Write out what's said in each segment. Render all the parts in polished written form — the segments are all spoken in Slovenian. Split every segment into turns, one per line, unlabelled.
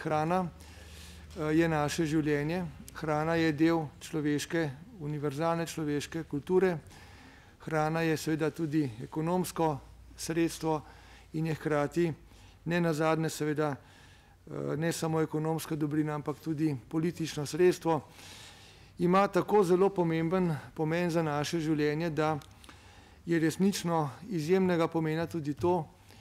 Hrana je naše življenje, hrana je del človeške, univerzalne človeške kulture, hrana je seveda tudi ekonomsko sredstvo in je hkrati ne nazadnje seveda ne samo ekonomska dobrina, ampak tudi politično sredstvo. Ima tako zelo pomemben pomen za naše življenje, da je resnično izjemnega pomena tudi to,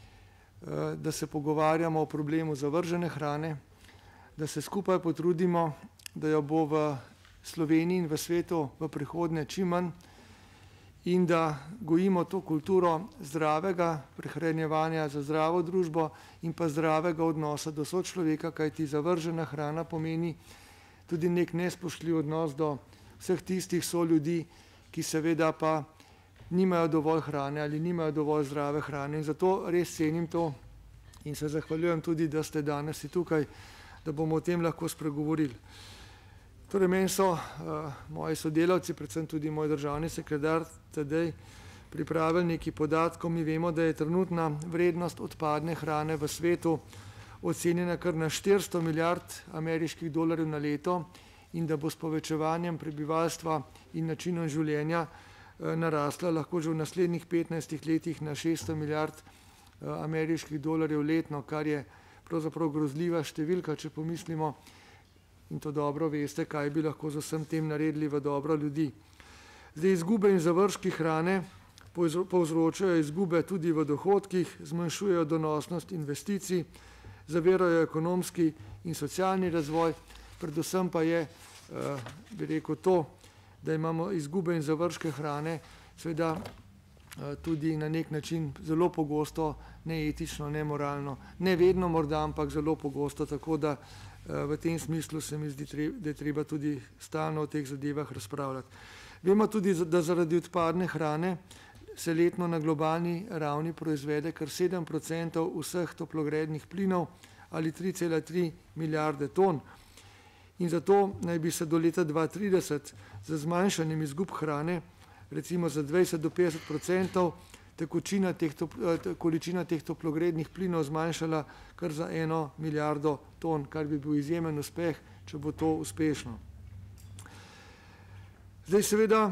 da se pogovarjamo o problemu zavržene hrane, da se skupaj potrudimo, da jo bo v Sloveniji in v svetu v prihodnje čim manj in da gojimo to kulturo zdravega prehranjevanja za zdravo družbo in pa zdravega odnosa do sočloveka, kajti zavržena hrana pomeni tudi nek nespoštljiv odnos do vseh tistih soljudi, ki seveda pa nimajo dovolj hrane ali nimajo dovolj zdrave hrane. In zato res cenim to in se zahvaljujem tudi, da ste danes tukaj, da bomo o tem lahko spregovorili. Torej, meni so moji sodelavci, predvsem tudi moj državni sekretar Tadej, pripravili nekaj podatkov. Mi vemo, da je trenutna vrednost odpadne hrane v svetu ocenjena kar na 400 milijard ameriških dolarjev na leto in da bo s povečevanjem prebivalstva in načinom življenja narasla lahko že v naslednjih 15 letih na 600 milijard ameriških dolarjev letno, kar je pravzaprav grozljiva številka, če pomislimo, in to dobro veste, kaj bi lahko z vsem tem naredili v dobro ljudi. Zdaj, izgube in zavržki hrane povzročajo izgube tudi v dohodkih, zmanjšujejo donosnost investicij, zavirajo ekonomski in socialni razvoj, predvsem pa je, bi rekel, to, da imamo izgube in zavržke hrane, seveda tudi na nek način zelo pogosto neetično, nemoralno, ne vedno morda, ampak zelo pogosto, tako da v tem smislu se mi zdi, da je treba tudi stalno o teh zadevah razpravljati. Vemo tudi, da zaradi odpadne hrane se letno na globalni ravni proizvede kar 7% vseh toplogrednih plinov ali 3,3 milijarde ton. In zato naj bi se do leta 2030 z zmanjšanjem izgub hrane, recimo za 20 do 50%, količina teh toplogrednih plinov zmanjšala kar za 1 milijardo ton, kar bi bil izjemen uspeh, če bo to uspešno. Zdaj seveda,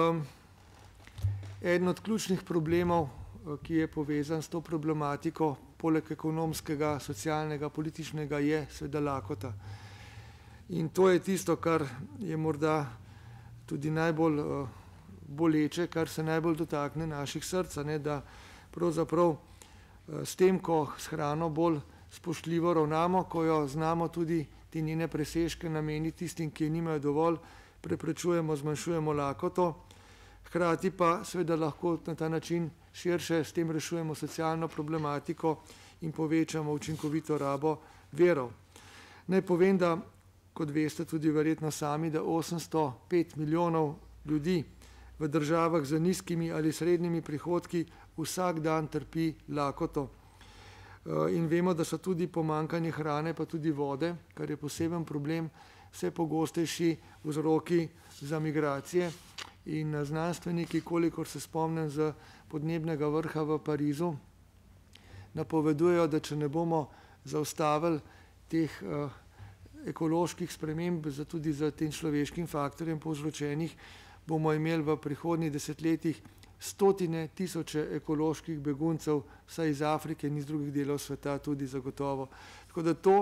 eden od ključnih problemov, ki je povezan s to problematiko, poleg ekonomskega, socialnega, političnega, je seveda lakota. In to je tisto, kar je morda tudi najbolj boleče, kar se najbolj dotakne naših src, da pravzaprav s tem, ko s hrano bolj spoštljivo ravnamo, ko jo znamo tudi te njene presežke nameniti tistim, ki je nimajo dovolj, preprečujemo, zmanjšujemo lakoto, hkrati pa seveda lahko na ta način širše s tem rešujemo socialno problematiko in povečamo učinkovito rabo virov. Naj povem, da, kot veste tudi verjetno sami, da 805 milijonov ljudi v državah z nizkimi ali srednjimi prihodki vsak dan trpi lakoto. In vemo, da so tudi pomanjkanje hrane, pa tudi vode, kar je poseben problem, vse pogostejši vzroki za migracije. In znanstveniki, kolikor se spomnim z podnebnega vrha v Parizu, napovedujejo, da če ne bomo zaustavili teh ekoloških sprememb, tudi za tem človeškim faktorjem povzročenih, bomo imeli v prihodnjih desetletjih stotine tisoče ekoloških beguncev, vsaj iz Afrike in iz drugih delov sveta tudi zagotovo. Tako da to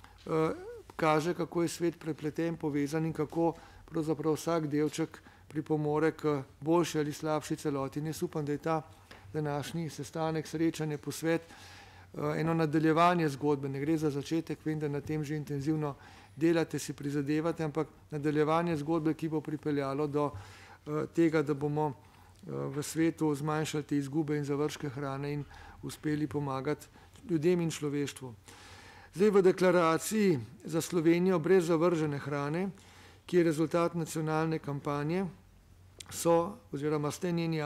kaže, kako je svet prepleten, povezan in kako pravzaprav vsak delček pripomore k boljši ali slabši celoti. In jaz upam, da je ta današnji sestanek, srečanje, posvet eno nadaljevanje zgodbe. Ne gre za začetek, vem, da na tem že intenzivno delate, si prizadevate, ampak nadaljevanje zgodbe, ki bo pripeljalo do tega, da bomo v svetu zmanjšali te izgube in zavržke hrane in uspeli pomagati ljudem in človeštvu. Zdaj, v deklaraciji za Slovenijo brez zavržene hrane, ki je rezultat nacionalne kampanje, so njeni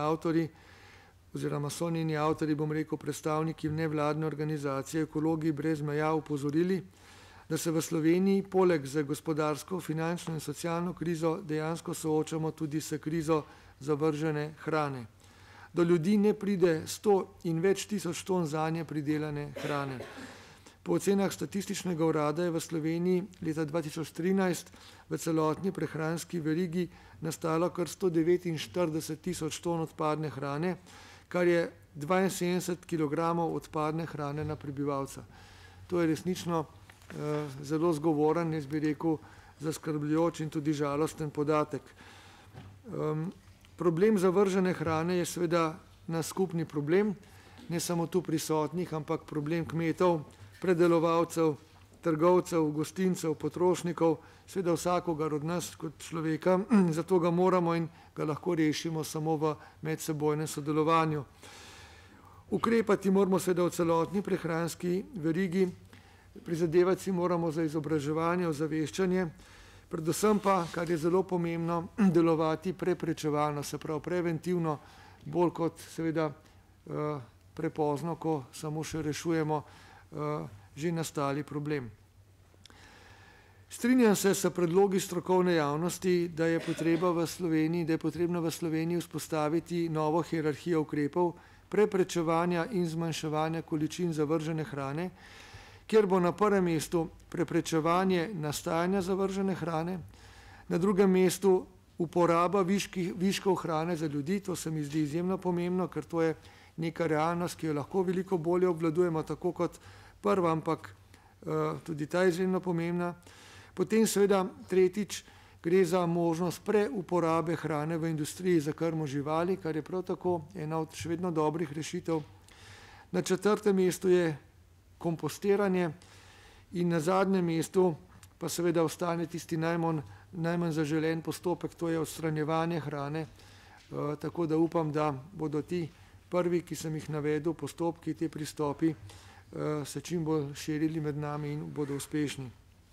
avtorji, bom rekel, predstavniki nevladne organizacije Ekologi brez meja opozorili, da se v Sloveniji poleg z gospodarsko, finančno in socialno krizo dejansko soočamo tudi s krizo zavržene hrane. Do ljudi ne pride 100 in več tisoč ton zanje pridelane hrane. Po ocenah Statističnega urada je v Sloveniji leta 2013 v celotni prehranski verigi nastalo kar 149 tisoč ton odpadne hrane, kar je 72 kilogramov odpadne hrane na prebivalca. To je resnično zelo zgovoren, jaz bi rekel, zaskrbljujoč in tudi žalosten podatek. Problem zavržene hrane je seveda naš skupni problem, ne samo tu prisotnih, ampak problem kmetov, predelovalcev, trgovcev, gostincev, potrošnikov, seveda vsakogar od nas kot človeka, zato ga moramo in ga lahko rešimo samo v medsebojnem sodelovanju. Ukrepati moramo seveda v celotni prehranski verigi, prizadevati si moramo za izobraževanje, ozaveščanje, predvsem pa, kar je zelo pomembno, delovati preprečevalno, se pravi preventivno, bolj kot seveda prepozno, ko samo še rešujemo že nastali problem. Strinjam se s predlogi strokovne javnosti, da je potrebno v Sloveniji vzpostaviti novo hierarhijo ukrepov preprečevanja in zmanjševanja količin zavržene hrane, kjer bo na prvem mestu preprečevanje nastajanja zavržene hrane, na drugem mestu uporaba viškov hrane za ljudi, to se mi zdi izjemno pomembno, ker to je neka realnost, ki jo lahko veliko bolje obvladujemo, tako kot prva, ampak tudi ta je izjemno pomembna. Potem seveda tretjič gre za možnost preuporabe hrane v industriji za krmo živali, kar je prav tako ena od še vedno dobrih rešitev. Na četrtem mestu je kompostiranje in na zadnjem mestu pa seveda ostane tisti najmanj zaželen postopek, to je odstranjevanje hrane, tako da upam, da bodo ti prvi, ki sem jih navedel, postopki, ti pristopi se čim bolj širili med nami in bodo uspešni.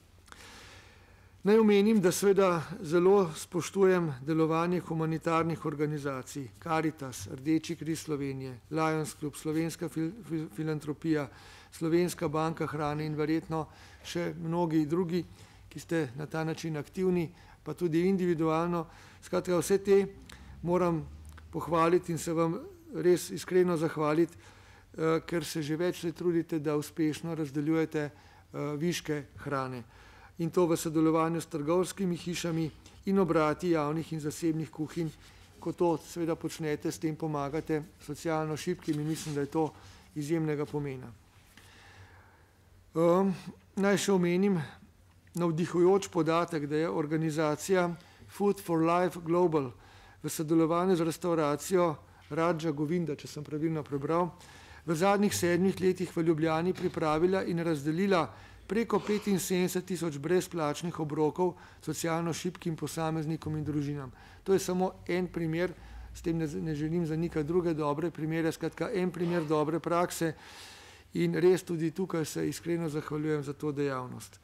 Naj omenim, da seveda zelo spoštujem delovanje humanitarnih organizacij, Karitas, Rdeči križ Slovenije, Lions Club, Slovenska filantropija, Slovenska banka hrane in verjetno še mnogi drugi, ki ste na ta način aktivni, pa tudi individualno. Skratka, vse te moram pohvaliti in se vam res iskreno zahvaliti, ker se že več let trudite, da uspešno razdeljujete viške hrane. In to v sodelovanju s trgovskimi hišami in obrati javnih in zasebnih kuhinj. Ko to seveda počnete, s tem pomagate socialno šibkim in mislim, da je to izjemnega pomena. Naj še omenim navdihujoč podatek, da je organizacija Food for Life Global v sodelovanju z restauracijo Radža Govinda, če sem pravilno prebral, v zadnjih 7 letih v Ljubljani pripravila in razdelila preko 75 tisoč brezplačnih obrokov socialno šibkim posameznikom in družinam. To je samo en primer, s tem ne želim zanikati druge dobre primere, skratka en primer dobre prakse in res tudi tukaj se iskreno zahvaljujem za to dejavnost.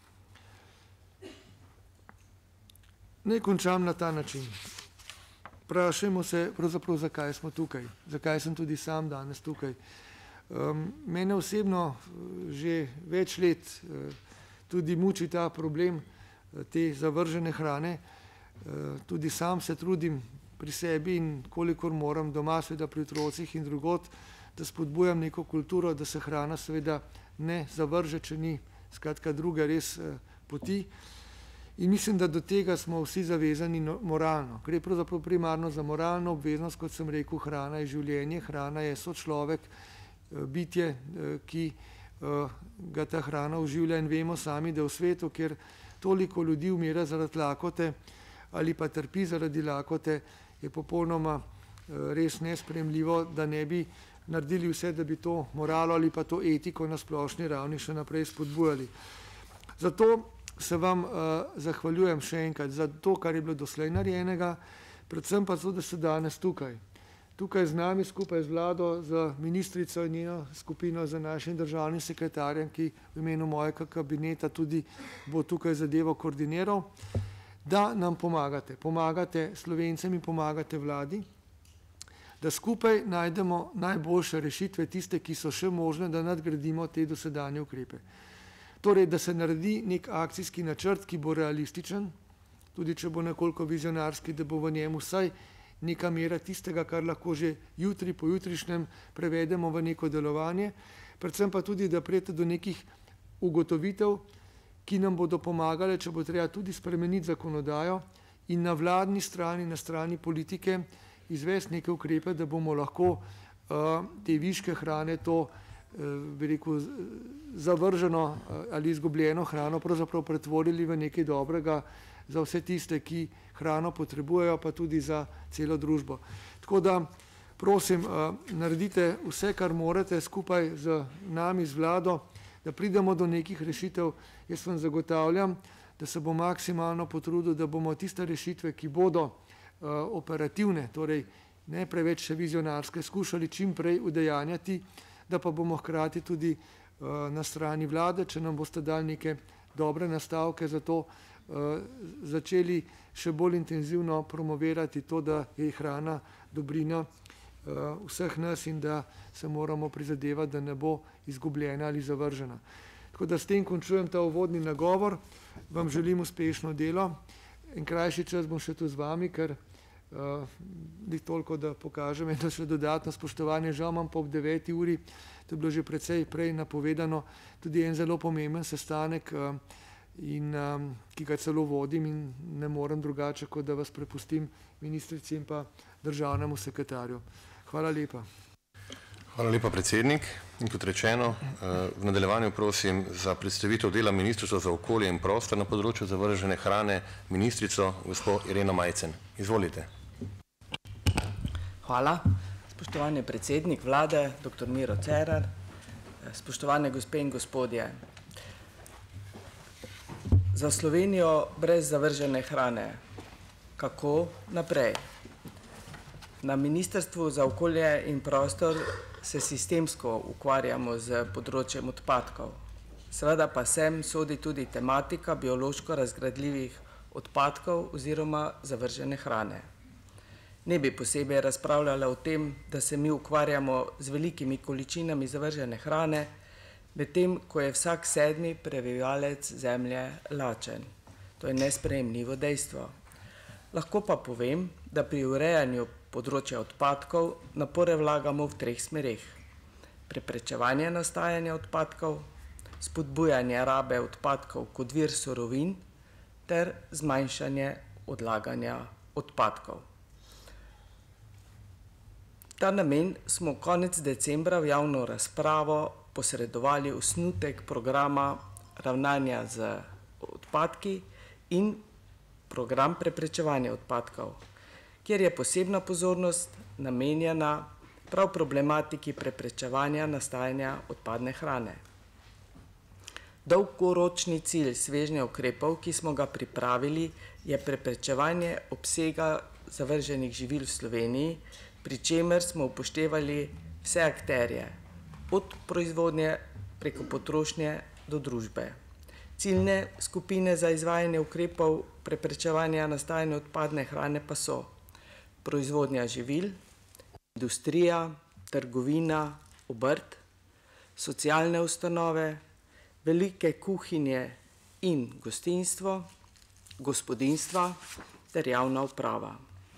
Naj končam na ta način. Vprašajmo se pravzaprav, zakaj smo tukaj, zakaj sem tudi sam danes tukaj. Mene osebno že več let tudi muči ta problem te zavržene hrane. Tudi sam se trudim pri sebi in kolikor moram doma, seveda pri otrocih in drugod, da spodbujam neko kulturo, da se hrana seveda ne zavrže, če ni skratka druge res poti. In mislim, da do tega smo vsi zavezani moralno. Gre pravzaprav primarno za moralno obveznost, kot sem rekel, hrana je življenje, hrana je sočlovek, bitje, ki ga ta hrana oživlja in vemo sami, da v svetu, kjer toliko ljudi umira zaradi lakote ali pa trpi zaradi lakote, je popolnoma res nesprejemljivo, da ne bi naredili vse, da bi to moralo ali pa to etiko na splošni ravni še naprej spodbujali. Zato se vam zahvaljujem še enkrat za to, kar je bilo doslej narejenega, predvsem pa to, da ste danes tukaj. Tukaj z nami, skupaj z vlado, z ministrico in njeno skupino, z našim državnim sekretarjem, ki v imenu mojega kabineta tudi bo tukaj zadevo koordiniral, da nam pomagate. Pomagate Slovencem in pomagate vladi, da skupaj najdemo najboljše rešitve, tiste, ki so še možne, da nadgradimo te dosedanje ukrepe. Torej, da se naredi nek akcijski načrt, ki bo realističen, tudi če bo nekoliko vizionarski, da bo v njemu vsaj neka mera tistega, kar lahko že jutri, pojutrišnjem prevedemo v neko delovanje, predvsem pa tudi, da pride do nekih ugotovitev, ki nam bodo pomagale, če bo treba tudi spremeniti zakonodajo in na vladni strani, na strani politike izvesti neke ukrepe, da bomo lahko te viške hrane, to bi rekel zavrženo ali izgubljeno hrano pravzaprav pretvorili v nekaj dobrega za vse tiste, ki hrano potrebujejo, pa tudi za celo družbo. Tako da prosim, naredite vse, kar morate skupaj z nami, z vlado, da pridemo do nekih rešitev. Jaz vam zagotavljam, da se bo maksimalno potrudil, da bomo tiste rešitve, ki bodo operativne, torej ne preveč vizionarske, skušali čim prej udejanjati, da pa bomo hkrati tudi na strani vlade, če nam boste dali neke dobre nastavke za to, začeli še bolj intenzivno promovirati to, da je hrana dobrina vseh nas in da se moramo prizadevati, da ne bo izgubljena ali zavržena. Tako da s tem končujem ta uvodni nagovor, vam želim uspešno delo. En krajši čas bom še tu z vami, ker ni toliko, da pokažem eno še dodatno spoštovanje. Žal imam pa ob 9. uri, to je bilo že precej prej napovedano, tudi en zelo pomemben sestanek, ki ga celo vodim in ne morem drugače, kot da vas prepustim ministrici in pa državnemu sekretarju. Hvala lepa.
Hvala lepa, predsednik. In kot rečeno, v nadaljevanju prosim za predstavitev dela Ministrstva za okolje in prostor na področju zavržene hrane ministrico gospod Ireno Majcen. Izvolite.
Hvala. Spoštovani predsednik vlade, dr. Miro Cerar, spoštovane gospe in gospodje. Za Slovenijo brez zavržene hrane. Kako naprej? Na Ministrstvu za okolje in prostor se sistemsko ukvarjamo z področjem odpadkov. Seveda pa sem sodi tudi tematika biološko razgradljivih odpadkov oziroma zavržene hrane. Ne bi posebej razpravljala o tem, da se mi ukvarjamo z velikimi količinami zavržene hrane, medtem ko je vsak 7. prebivalec zemlje lačen. To je nesprejemljivo dejstvo. Lahko pa povem, da pri urejanju področja odpadkov napore vlagamo v 3 smereh. Preprečevanje nastajanja odpadkov, spodbujanje rabe odpadkov kot vir surovin ter zmanjšanje odlaganja odpadkov. Ta namen smo konec decembra v javno razpravo posredovali osnutek programa ravnanja z odpadki in program preprečevanja odpadkov, kjer je posebna pozornost namenjena prav problematiki preprečevanja nastajanja odpadne hrane. Dolgoročni cilj svežnja ukrepov, ki smo ga pripravili, je preprečevanje obsega zavrženih živil v Sloveniji, pri čemer smo upoštevali vse akterje, od proizvodnje preko potrošnje do družbe. Ciljne skupine za izvajanje ukrepov preprečevanja nastajanja odpadne hrane pa so proizvodnja živil, industrija, trgovina, obrt, socialne ustanove, velike kuhinje in gostinstvo, gospodinjstva ter javna uprava.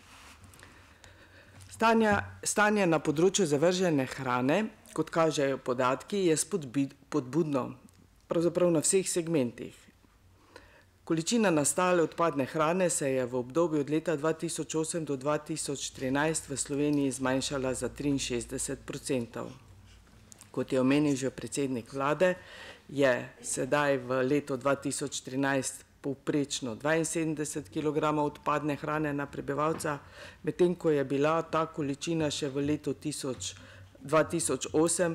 Stanje na področju zavržene hrane, kot kažejo podatki, je spodbudno, pravzaprav na vseh segmentih. Količina nastale odpadne hrane se je v obdobju od leta 2008 do 2013 v Sloveniji zmanjšala za 63%. Kot je omenil že predsednik vlade, je sedaj v letu 2013 povprečno 72 kg odpadne hrane na prebivalca, medtem ko je bila ta količina še v letu 2008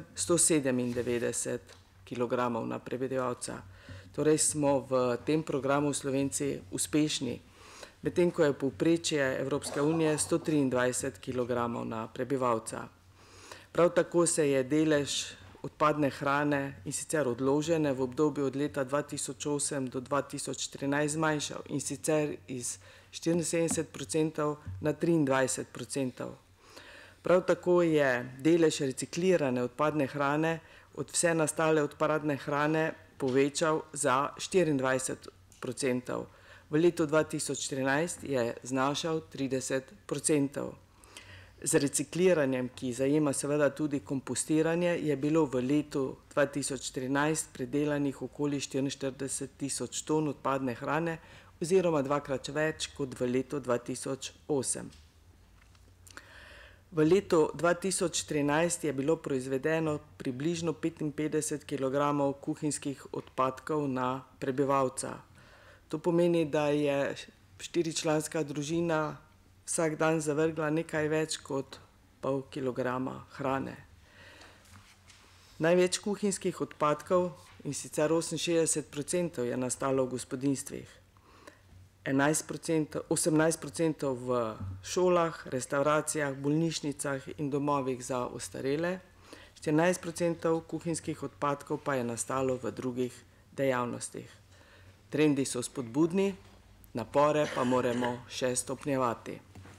197 kg na prebivalca. Torej smo v tem programu Slovenci uspešni, medtem ko je povprečje Evropske unije 123 kg na prebivalca. Prav tako se je delež odpadne hrane in sicer odložene v obdobju od leta 2008 do 2014 zmanjšal in sicer iz 74% na 23%. Prav tako je delež reciklirane odpadne hrane od vse nastale odpadne hrane povečal za 24%. V letu 2014 je znašal 30%. Z recikliranjem, ki zajema seveda tudi kompostiranje, je bilo v letu 2013 predelanih okoli 44.000 ton odpadne hrane oziroma dvakrat več kot v letu 2008. V letu 2013 je bilo proizvedeno približno 55 kg kuhinjskih odpadkov na prebivalca. To pomeni, da je 4-članska družina vsak dan zavrgla nekaj več kot pol kilograma hrane. Največ kuhinjskih odpadkov, in sicer 68%, je nastalo v gospodinjstvih. 18% v šolah, restauracijah, bolnišnicah in domovih za ostarele, 14% kuhinjskih odpadkov pa je nastalo v drugih dejavnostih. Trendi so spodbudni, napore pa moramo še stopnjevati.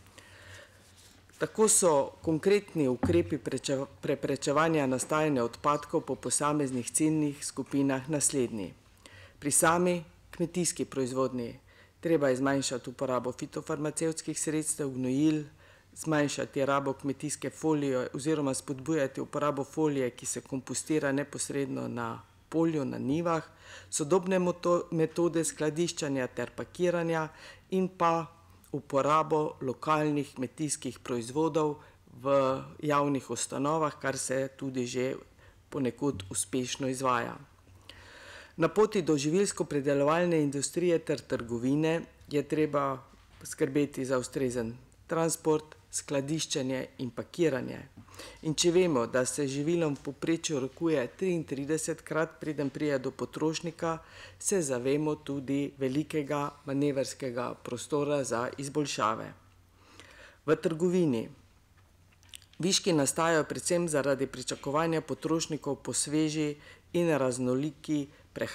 Tako so konkretni ukrepi preprečevanja nastajanja odpadkov po posameznih ciljnih skupinah naslednji. Pri sami kmetijski proizvodnji treba je zmanjšati uporabo fitofarmacevtskih sredstev, gnojil, zmanjšati rabo kmetijske folije oziroma spodbujati uporabo folije, ki se kompostira neposredno na polju, na njivah, sodobne metode skladiščanja ter pakiranja in pa uporabo lokalnih kmetijskih proizvodov v javnih ustanovah, kar se tudi že ponekod uspešno izvaja. Na poti do živilsko-predelovalne industrije ter trgovine je treba skrbeti za ustrezen transport, skladiščenje in pakiranje. In če vemo, da se živilom v povprečju rokuje 33-krat, preden pride do potrošnika, se zavemo tudi velikega manevrskega prostora za izboljšave. V trgovini viški nastajajo predvsem zaradi pričakovanja potrošnikov po sveži in raznoliki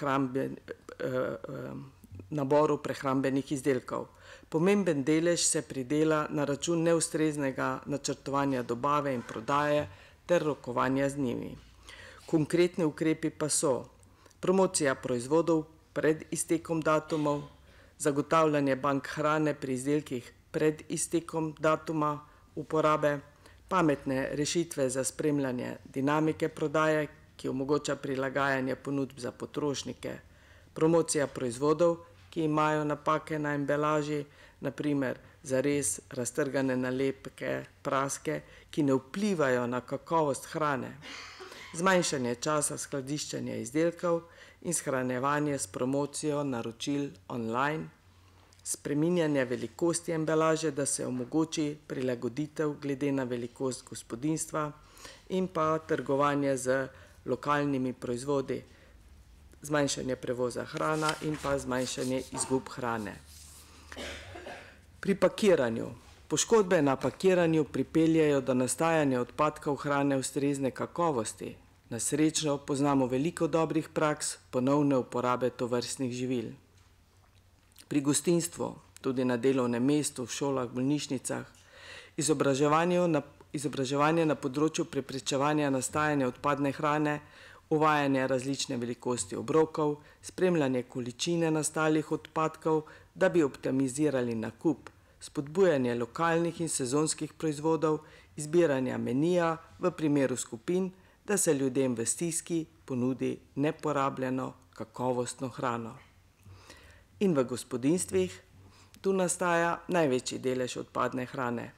naboru prehrambenih izdelkov. Pomemben delež se pridela na račun neustreznega načrtovanja dobave in prodaje ter rokovanja z njimi. Konkretni ukrepi pa so promocija proizvodov pred iztekom datumov, zagotavljanje bank hrane pri izdelkih pred iztekom datuma uporabe, pametne rešitve za spremljanje dinamike prodaje, ki omogoča prilagajanje ponudb za potrošnike, promocija proizvodov, ki imajo napake na embalaži, naprimer zares raztrgane nalepke, praske, ki ne vplivajo na kakovost hrane, zmanjšanje časa skladiščenja izdelkov in shranjevanje s promocijo naročil online, spreminjanje velikosti embalaže, da se omogoči prilagoditev glede na velikost gospodinjstva in pa trgovanje z lokalnimi proizvodi, zmanjšanje prevoza hrana in pa zmanjšanje izgub hrane. Pri pakiranju. Poškodbe na pakiranju pripeljejo do nastajanja odpadkov hrane ustrezne kakovosti. Na srečno poznamo veliko dobrih praks ponovne uporabe tovrstnih živil. Pri gostinstvu, tudi na delovnem mestu, v šolah, bolnišnicah, izobraževanje na področju preprečevanja nastajanja odpadne hrane, uvajanje različne velikosti obrokov, spremljanje količine nastalih odpadkov, da bi optimizirali nakup, spodbujanje lokalnih in sezonskih proizvodov, izbiranja menija v primeru skupin, da se ljudem v stiski ponudi neporabljeno kakovostno hrano. In v gospodinjstvih tu nastaja največji delež odpadne hrane,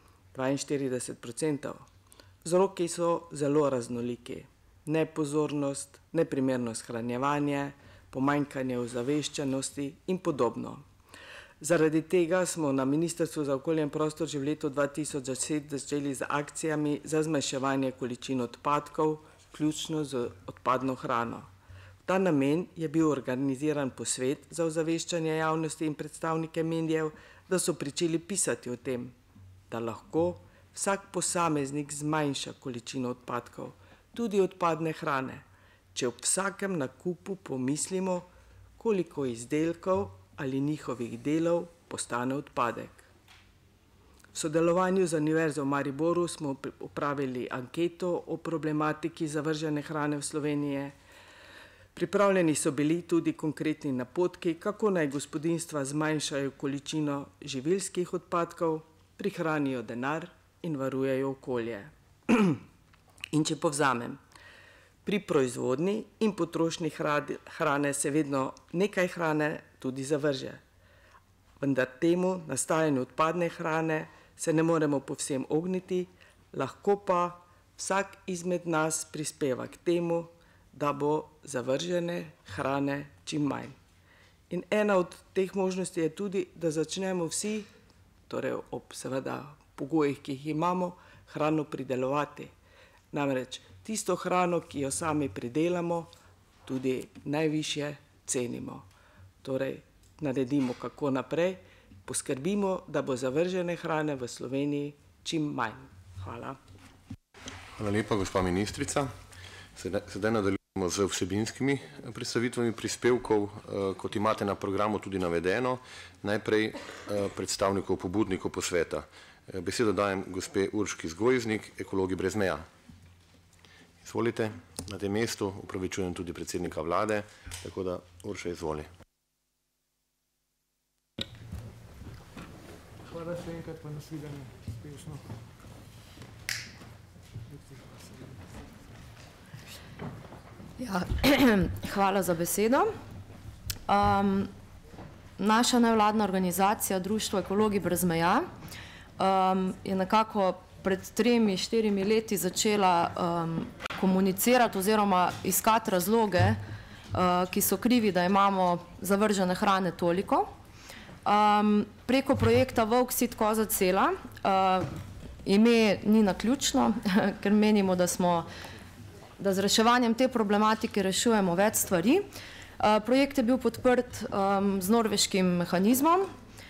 42%. Vzroki so zelo raznoliki. Nepozornost, neprimerno shranjevanje, pomanjkanje ozaveščenosti in podobno. Zaradi tega smo na Ministrstvu za okolje in prostor že v letu 2010 začeli z akcijami za zmanjševanje količin odpadkov, vključno z odpadno hrano. V ta namen je bil organiziran posvet za ozaveščanje javnosti in predstavnike medijev, da so pričeli pisati o tem, da lahko vsak posameznik zmanjša količino odpadkov, tudi odpadne hrane, če ob vsakem nakupu pomislimo, koliko izdelkov ali njihovih delov postane odpadek. V sodelovanju z Univerzo v Mariboru smo opravili anketo o problematiki zavržene hrane v Sloveniji. Pripravljeni so bili tudi konkretni napotki, kako naj gospodinjstva zmanjšajo količino živilskih odpadkov, prihranijo denar in varujejo okolje. In če povzamem, pri proizvodnji in potrošnji hrane se vedno nekaj hrane tudi zavrže. Vendar temu nastajanju odpadne hrane se ne moremo povsem ogniti, lahko pa vsak izmed nas prispeva k temu, da bo zavržene hrane čim manj. In ena od teh možnosti je tudi, da začnemo vsi, torej ob seveda pogojih, ki jih imamo, hrano pridelovati. Namreč tisto hrano, ki jo sami pridelamo, tudi najvišje cenimo. Torej, naredimo kako naprej, poskrbimo, da bo zavržene hrane v Sloveniji čim manj. Hvala.
Hvala lepa, gospa ministrica. Sedaj nadaljujemo z vsebinskimi predstavitvami prispevkov, kot imate na programu tudi navedeno. Najprej predstavnikov pobudnikov posveta. Besedo dajem gospe Urški Zgojznik, Ekologi brez meja. Izvolite, na tem mestu upravičujem tudi predsednika vlade, tako da Urša izvoli.
Hvala še enkrat, pa nasvidenje. Uspešno.
Ja, hvala za besedo. Naša nevladna organizacija Društvo Ekologi brez meja je nekako pred 3-4 leti začela komunicirati oziroma iskati razloge, ki so krivi, da imamo zavržene hrane toliko. Preko projekta Volk sit koza cela, ime ni naključno, ker menimo, da z reševanjem te problematike rešujemo več stvari. Projekt je bil podprt z norveškim mehanizmom.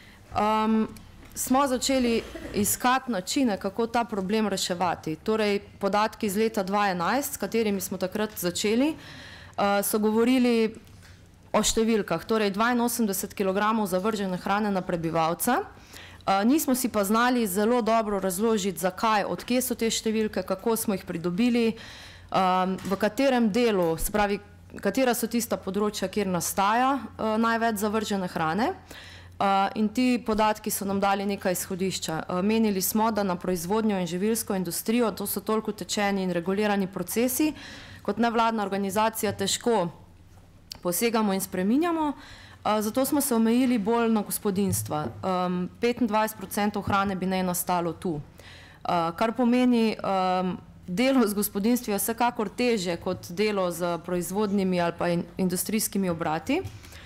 Smo začeli iskati načine, kako ta problem reševati. Torej, podatki iz leta 2011, s katerimi smo takrat začeli, so govorili o številkah, torej 82 kg zavržene hrane na prebivalca. Nismo si pa znali zelo dobro razložiti, zakaj, odkje so te številke, kako smo jih pridobili, v katerem delu, se pravi, katera so tista področja, kjer nastaja največ zavržene hrane. In ti podatki so nam dali nekaj izhodišča. Menili smo, da na proizvodnjo in živilsko industrijo, to so toliko utečeni in regulirani procesi, kot nevladna organizacija težko posegamo in spreminjamo, zato smo se omejili bolj na gospodinjstva. 25% hrane bi naj nastalo tu. Kar pomeni, delo z gospodinstvi je vsekakor težje kot delo z proizvodnimi ali pa industrijskimi obrati.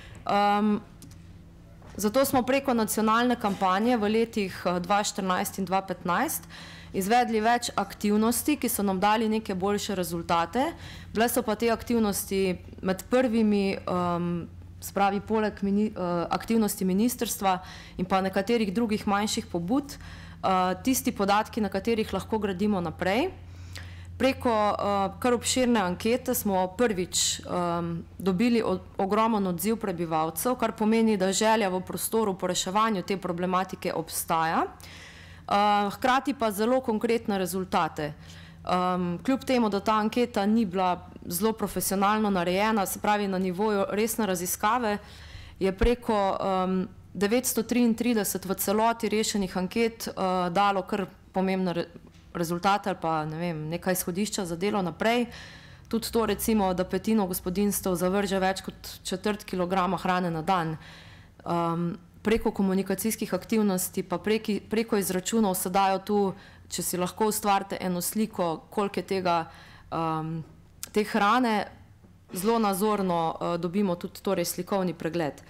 Zato smo preko nacionalne kampanje v letih 2014 in 2015 izvedli več aktivnosti, ki so nam dali neke boljše rezultate. Bile so pa te aktivnosti med prvimi, spravi poleg aktivnosti ministrstva in pa nekaterih drugih manjših pobud, tisti podatki, na katerih lahko gradimo naprej. Preko kar obširne ankete smo prvič dobili ogromen odziv prebivalcev, kar pomeni, da želja v prostoru po reševanju te problematike obstaja. Hkrati pa zelo konkretne rezultate. Kljub temu, da ta anketa ni bila zelo profesionalno narejena, se pravi na nivoju resne raziskave, je preko 933 v celoti rešenih anket dalo kar pomembne rezultate ali pa nekaj izhodišča za delo naprej. Tudi to recimo, da petino gospodinjstev zavrže več kot 1/4 kilograma hrane na dan. Preko komunikacijskih aktivnosti pa preko izračunov se dajo tu, če si lahko ustvarite eno sliko, koliko je te hrane, zelo nazorno dobimo tudi torej slikovni pregled.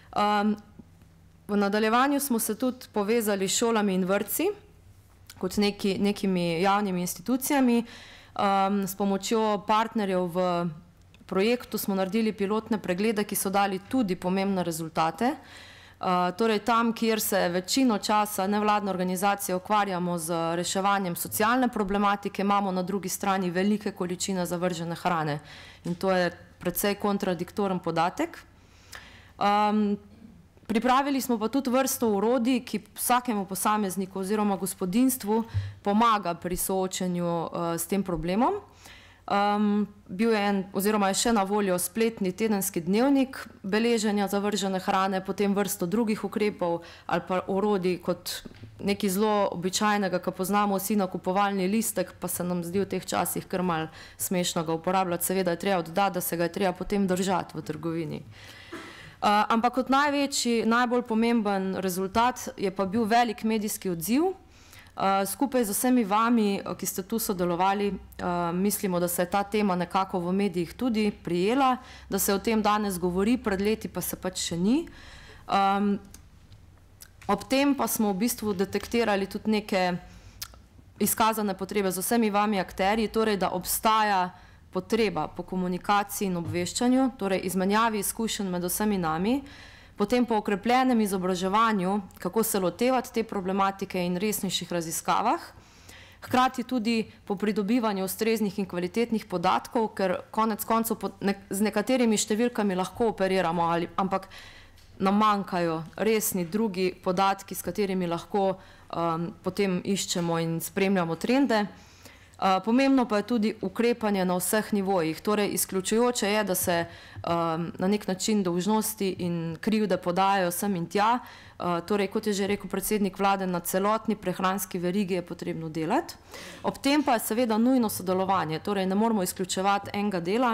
V nadaljevanju smo se tudi povezali s šolami in vrtci, kot nekimi javnimi institucijami. S pomočjo partnerjev v projektu smo naredili pilotne preglede, ki so dali tudi pomembne rezultate. Torej tam, kjer se večino časa nevladne organizacije ukvarjamo z reševanjem socialne problematike, imamo na drugi strani velike količine zavržene hrane. In to je precej kontradiktoren podatek. Pripravili smo pa tudi vrsto orodij, ki vsakemu posamezniku oziroma gospodinjstvu pomaga pri soočenju s tem problemom. Bil je oziroma je še na voljo spletni tedenski dnevnik beleženja zavržene hrane, potem vrsto drugih ukrepov ali pa orodij kot nekaj zelo običajnega, ko poznamo vsi nakupovalni listek, pa se nam zdi v teh časih kar malo smešno ga uporabljati. Seveda je treba oddati, da se ga je treba potem držati v trgovini. Ampak kot največji, najbolj pomemben rezultat je pa bil velik medijski odziv. Skupaj z vsemi vami, ki ste tu sodelovali, mislimo, da se je ta tema nekako v medijih tudi prijela, da se o tem danes govori, pred leti pa se pač še ni. Ob tem pa smo v bistvu detektirali tudi neke izkazane potrebe z vsemi vami akterji, torej da obstaja potreba po komunikaciji in obveščanju, torej izmenjavi izkušenj med vsemi nami, potem po okrepljenem izobraževanju, kako se lotevati te problematike in resnejših raziskavah, hkrati tudi po pridobivanju ustreznih in kvalitetnih podatkov, ker konec koncev z nekaterimi številkami lahko operiramo, ampak nam manjkajo resni drugi podatki, s katerimi lahko potem iščemo in spremljamo trende. Pomembno pa je tudi ukrepanje na vseh nivojih, torej izključujoče je, da se na nek način dolžnosti in krivde podajajo sem in tja, torej kot je že rekel predsednik vlade, na celotni prehranski verigi je potrebno delati. Ob tem pa je seveda nujno sodelovanje, torej ne moramo izključevati enega dela.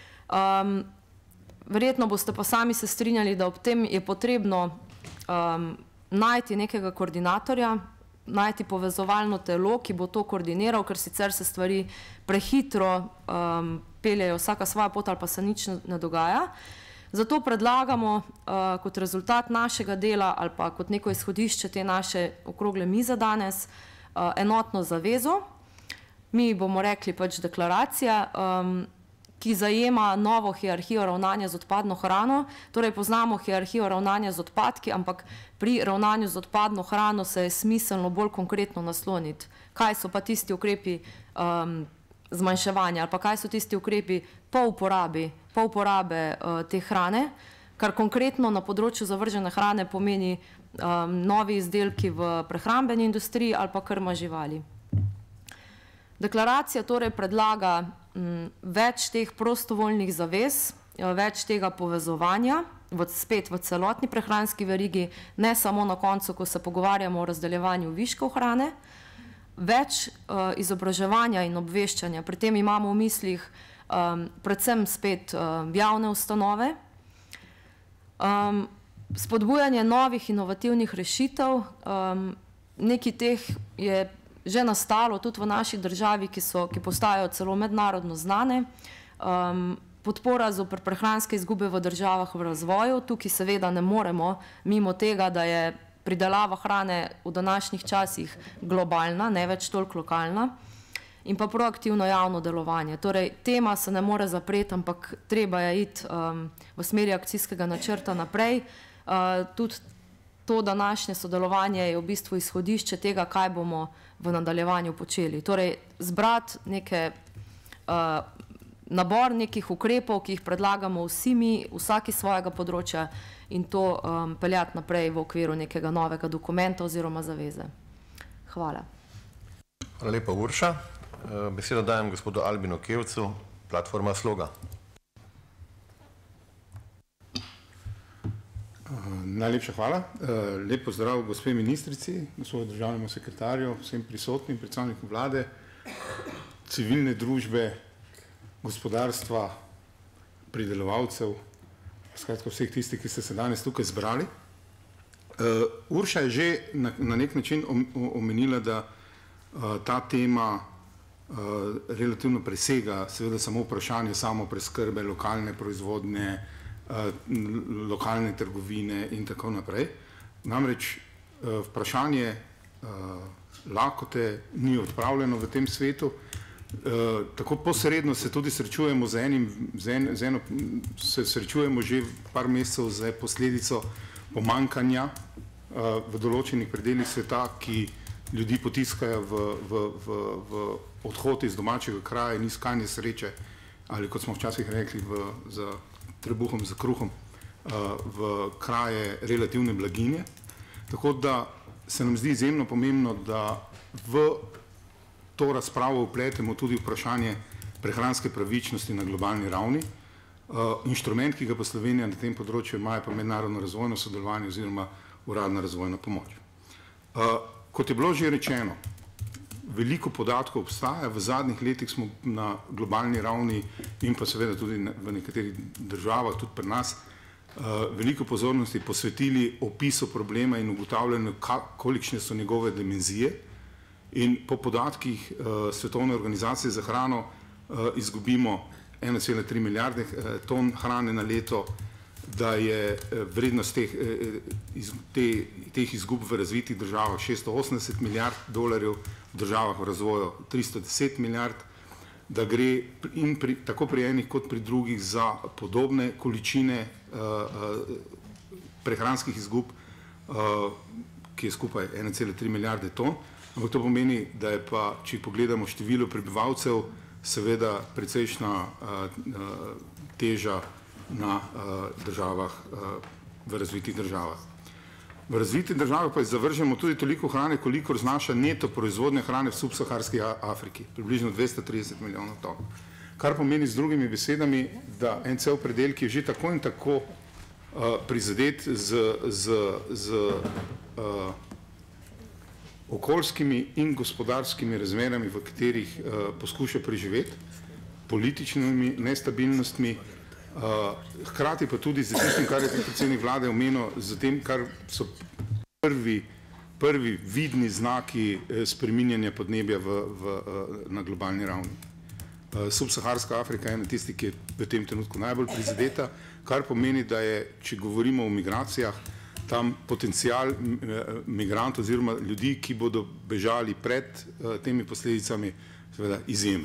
Verjetno boste pa sami se strinjali, da ob tem je potrebno najti nekega koordinatorja, najti povezovalno telo, ki bo to koordiniral, ker sicer se stvari prehitro peljejo vsaka svoja pot ali pa se nič ne dogaja. Zato predlagamo kot rezultat našega dela ali pa kot neko izhodišče te naše okrogle mize danes enotno zavezo. Mi bomo rekli pač deklaracija, ki zajema novo hierarhijo ravnanja z odpadno hrano. Torej poznamo hierarhijo ravnanja z odpadki, ampak pri ravnanju z odpadno hrano se je smiselno bolj konkretno nasloniti. Kaj so pa tisti ukrepi zmanjševanja ali pa kaj so tisti ukrepi po uporabe te hrane, kar konkretno na področju zavržene hrane pomeni novi izdelki v prehrambeni industriji ali pa krma živali. Deklaracija torej predlaga več teh prostovoljnih zavez, več tega povezovanja, spet v celotni prehranski verigi, ne samo na koncu, ko se pogovarjamo o razdeljevanju viškov hrane, več izobraževanja in obveščanja. Pri tem imamo v mislih predvsem spet javne ustanove, spodbujanje novih inovativnih rešitev, nekaj teh je že nastalo tudi v naši državi, ki postajajo celo mednarodno znane. Podpora zoper prehranske izgube v državah v razvoju. Tukaj seveda ne moremo mimo tega, da je pridelava hrane v današnjih časih globalna, ne več toliko lokalna. In pa proaktivno javno delovanje. Torej, tema se ne more zapreti, ampak treba je iti v smeri akcijskega načrta naprej. Tudi to današnje sodelovanje je v bistvu izhodišče tega, kaj bomo v nadaljevanju počeli. Torej, zbrati nabor nekih ukrepov, ki jih predlagamo vsi mi, vsaki svojega področja in to peljati naprej v okviru nekega novega dokumenta oziroma zaveze. Hvala.
Hvala lepa, Urša. Besedo dajem gospodu Albinu Kevcu, platforma Sloga.
Najlepša hvala. Lep pozdrav gospe ministrici, gospodu državnemu sekretarju, vsem prisotnim, predstavnikom vlade, civilne družbe, gospodarstva, pridelovalcev, skratka vseh tistih, ki ste se danes tukaj zbrali. Urša je že na nek način omenila, da ta tema relativno presega seveda samo vprašanje samopreskrbe, lokalne proizvodnje, lokalne trgovine in tako naprej. Namreč vprašanje lakote ni odpravljeno v tem svetu. Tako posredno se tudi srečujemo srečujemo že par mesecev z posledico pomanjkanja v določenih predelih sveta, ki ljudi potiskajo v odhod iz domačega kraja in iskanje sreče, ali kot smo včasih rekli za trebuhom, za kruhom, v kraje relativne blaginje. Tako da se nam zdi izjemno pomembno, da v to razpravo vpletemo tudi vprašanje prehranske pravičnosti na globalni ravni. Inštrument, ki ga pa Slovenija na tem področju ima, je pa mednarodno razvojno sodelovanje oziroma uradna razvojna pomoč. Kot je bilo že rečeno, veliko podatkov obstaja, v zadnjih letih smo na globalni ravni in pa seveda tudi v nekaterih državah, tudi pri nas, veliko pozornosti posvetili opisu problema in ugotavljanju, kolikšne so njegove dimenzije. In po podatkih Svetovne organizacije za hrano izgubimo 1,3 milijarde ton hrane na leto, da je vrednost teh izgub v razvitih državah 680 milijard dolarjev, v državah v razvoju 310 milijard, da gre tako pri enih kot pri drugih za podobne količine prehranskih izgub, ki je skupaj 1,3 milijarde ton, ampak to pomeni, da je pa, če pogledamo število prebivalcev, seveda precejšna teža na državah, v razvitih državah. V razvitih državah pa zavržemo tudi toliko hrane, kolikor znaša neto proizvodnja hrane v subsaharski Afriki, približno 230 milijonov ton. Kar pomeni z drugimi besedami, da en cel predel, ki je že tako in tako prizadet z okoljskimi in gospodarskimi razmerami, v katerih poskuša preživeti, političnimi nestabilnostmi, hkrati pa tudi z tistim, kar je predsednik vlade omenil, z tem, kar so prvi vidni znaki spreminjanja podnebja na globalni ravni. Subsaharska Afrika je ena tistih, ki je v tem trenutku najbolj prizadeta, kar pomeni, da je, če govorimo o migracijah, tam potencial migrantov oziroma ljudi, ki bodo bežali pred temi posledicami, seveda izjemen.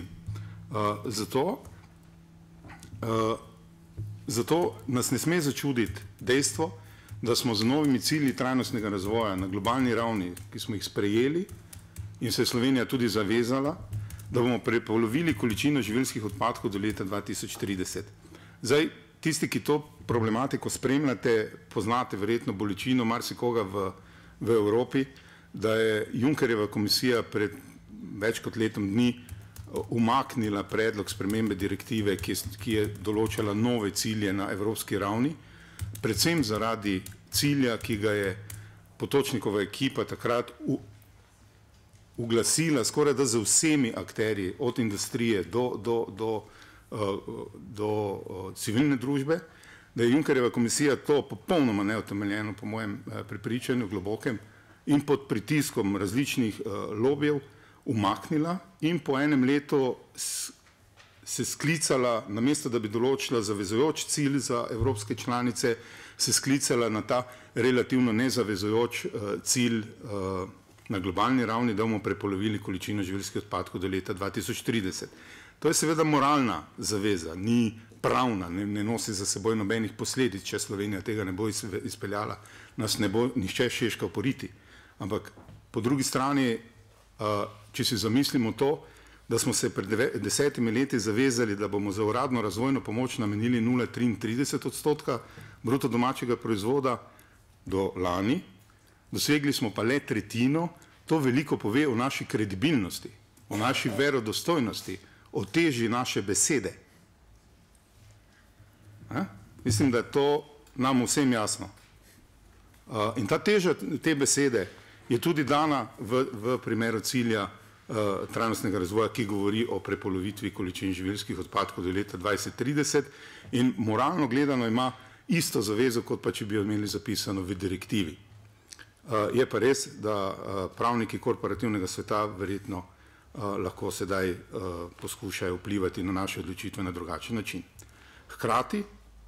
Zato nas ne sme začuditi dejstvo, da smo z novimi cilji trajnostnega razvoja na globalni ravni, ki smo jih sprejeli in se je Slovenija tudi zavezala, da bomo prepolovili količino živilskih odpadkov do leta 2030. Zdaj, tisti, ki to problematiko spremljate, poznate verjetno bolečino marsikoga v Evropi, da je Junckerjeva komisija pred več kot letom dni umaknila predlog spremembe direktive, ki je določala nove cilje na evropski ravni, predvsem zaradi cilja, ki ga je Potočnikova ekipa takrat uglasila skoraj da z vsemi akterji, od industrije do civilne družbe, da je Junckerjeva komisija to popolnoma neutemeljeno, po mojem prepričanju globokem in pod pritiskom različnih lobijev umaknila in po enem letu se sklicala, namesto da bi določila zavezujoč cilj za evropske članice, se sklicala na ta relativno nezavezujoč cilj na globalni ravni, da bomo prepolovili količino živilskih odpadkov do leta 2030. To je seveda moralna zaveza, ni pravna, ne nosi za seboj nobenih posledic, če Slovenija tega ne bo izpeljala, nas ne bo nihče šeškal poriti. Ampak po drugi strani, če si zamislimo to, da smo se pred 10 leti zavezali, da bomo za uradno razvojno pomoč namenili 0,33% bruto domačega proizvoda do lani, dosegli smo pa le tretjino, to veliko pove o naši kredibilnosti, o naši verodostojnosti, o teži naše besede. Mislim, da je to nam vsem jasno. In ta teža te besede je tudi dana v primeru cilja trajnostnega razvoja, ki govori o prepolovitvi količin živilskih odpadkov do leta 2030 in moralno gledano ima isto zavezo, kot pa če bi jo imeli zapisano v direktivi. Je pa res, da pravniki korporativnega sveta verjetno lahko sedaj poskušajo vplivati na naše odločitve na drugačen način. Hkrati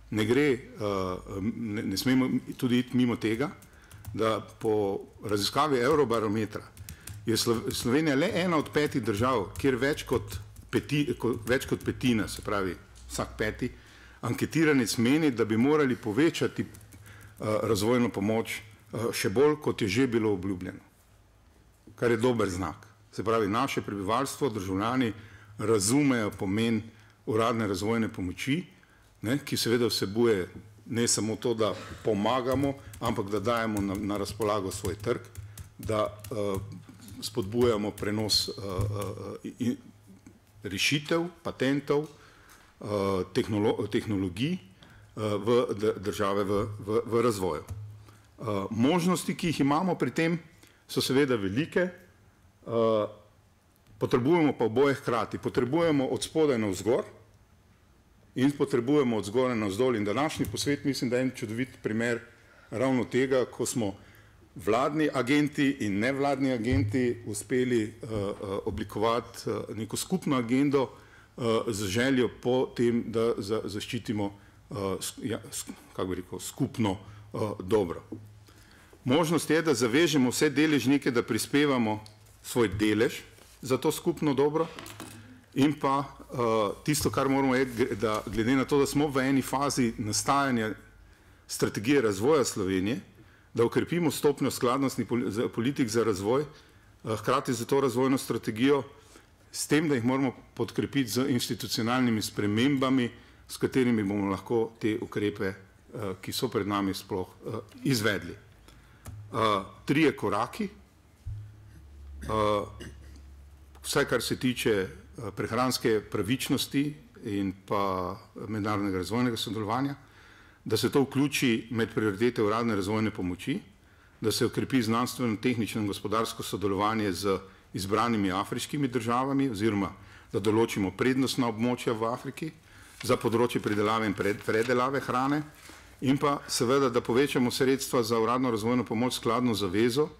ne smemo tudi iti mimo tega, da po raziskavi Eurobarometra je Slovenija le ena od 5 držav, kjer več kot petina, se pravi vsak 5, anketiranec meni, da bi morali povečati razvojno pomoč še bolj, kot je že bilo obljubljeno. Kar je dober znak. Se pravi, naše prebivalstvo, državljani razumejo pomen uradne razvojne pomoči, ki seveda vsebuje ne samo to, da pomagamo, ampak da dajemo na razpolago svoj trg, da spodbujamo prenos rešitev, patentov, tehnologij v države v razvoju. Možnosti, ki jih imamo pri tem, so seveda velike, potrebujemo pa oboje hkrati. Potrebujemo od spodaj navzgor in potrebujemo od zgoraj navzdol. In današnji posvet mislim, da je en čudovit primer ravno tega, ko smo vladni agenti in nevladni agenti uspeli oblikovati neko skupno agendo z željo po tem, da zaščitimo kako bi rekel, skupno dobro. Možnost je, da zavežemo vse deležnike, da prispevamo svoj delež za to skupno dobro in pa tisto, kar moramo je, da glede na to, da smo v eni fazi nastajanja strategije razvoja Slovenije, da ukrepimo stopnjo skladnosti politik za razvoj, hkrati za to razvojno strategijo, s tem, da jih moramo podkrepiti z institucionalnimi spremembami, s katerimi bomo lahko te ukrepe, ki so pred nami, sploh izvedli. Trije koraki, vsaj kar se tiče prehranske pravičnosti in pa mednarodnega razvojnega sodelovanja, da se to vključi med prioritete uradne razvojne pomoči, da se ukrepi znanstveno, tehnično in gospodarsko sodelovanje z izbranimi afriškimi državami oziroma da določimo prednostna območja v Afriki za področje pridelave in predelave hrane in pa seveda, da povečamo sredstva za uradno razvojno pomoč skladno zavezo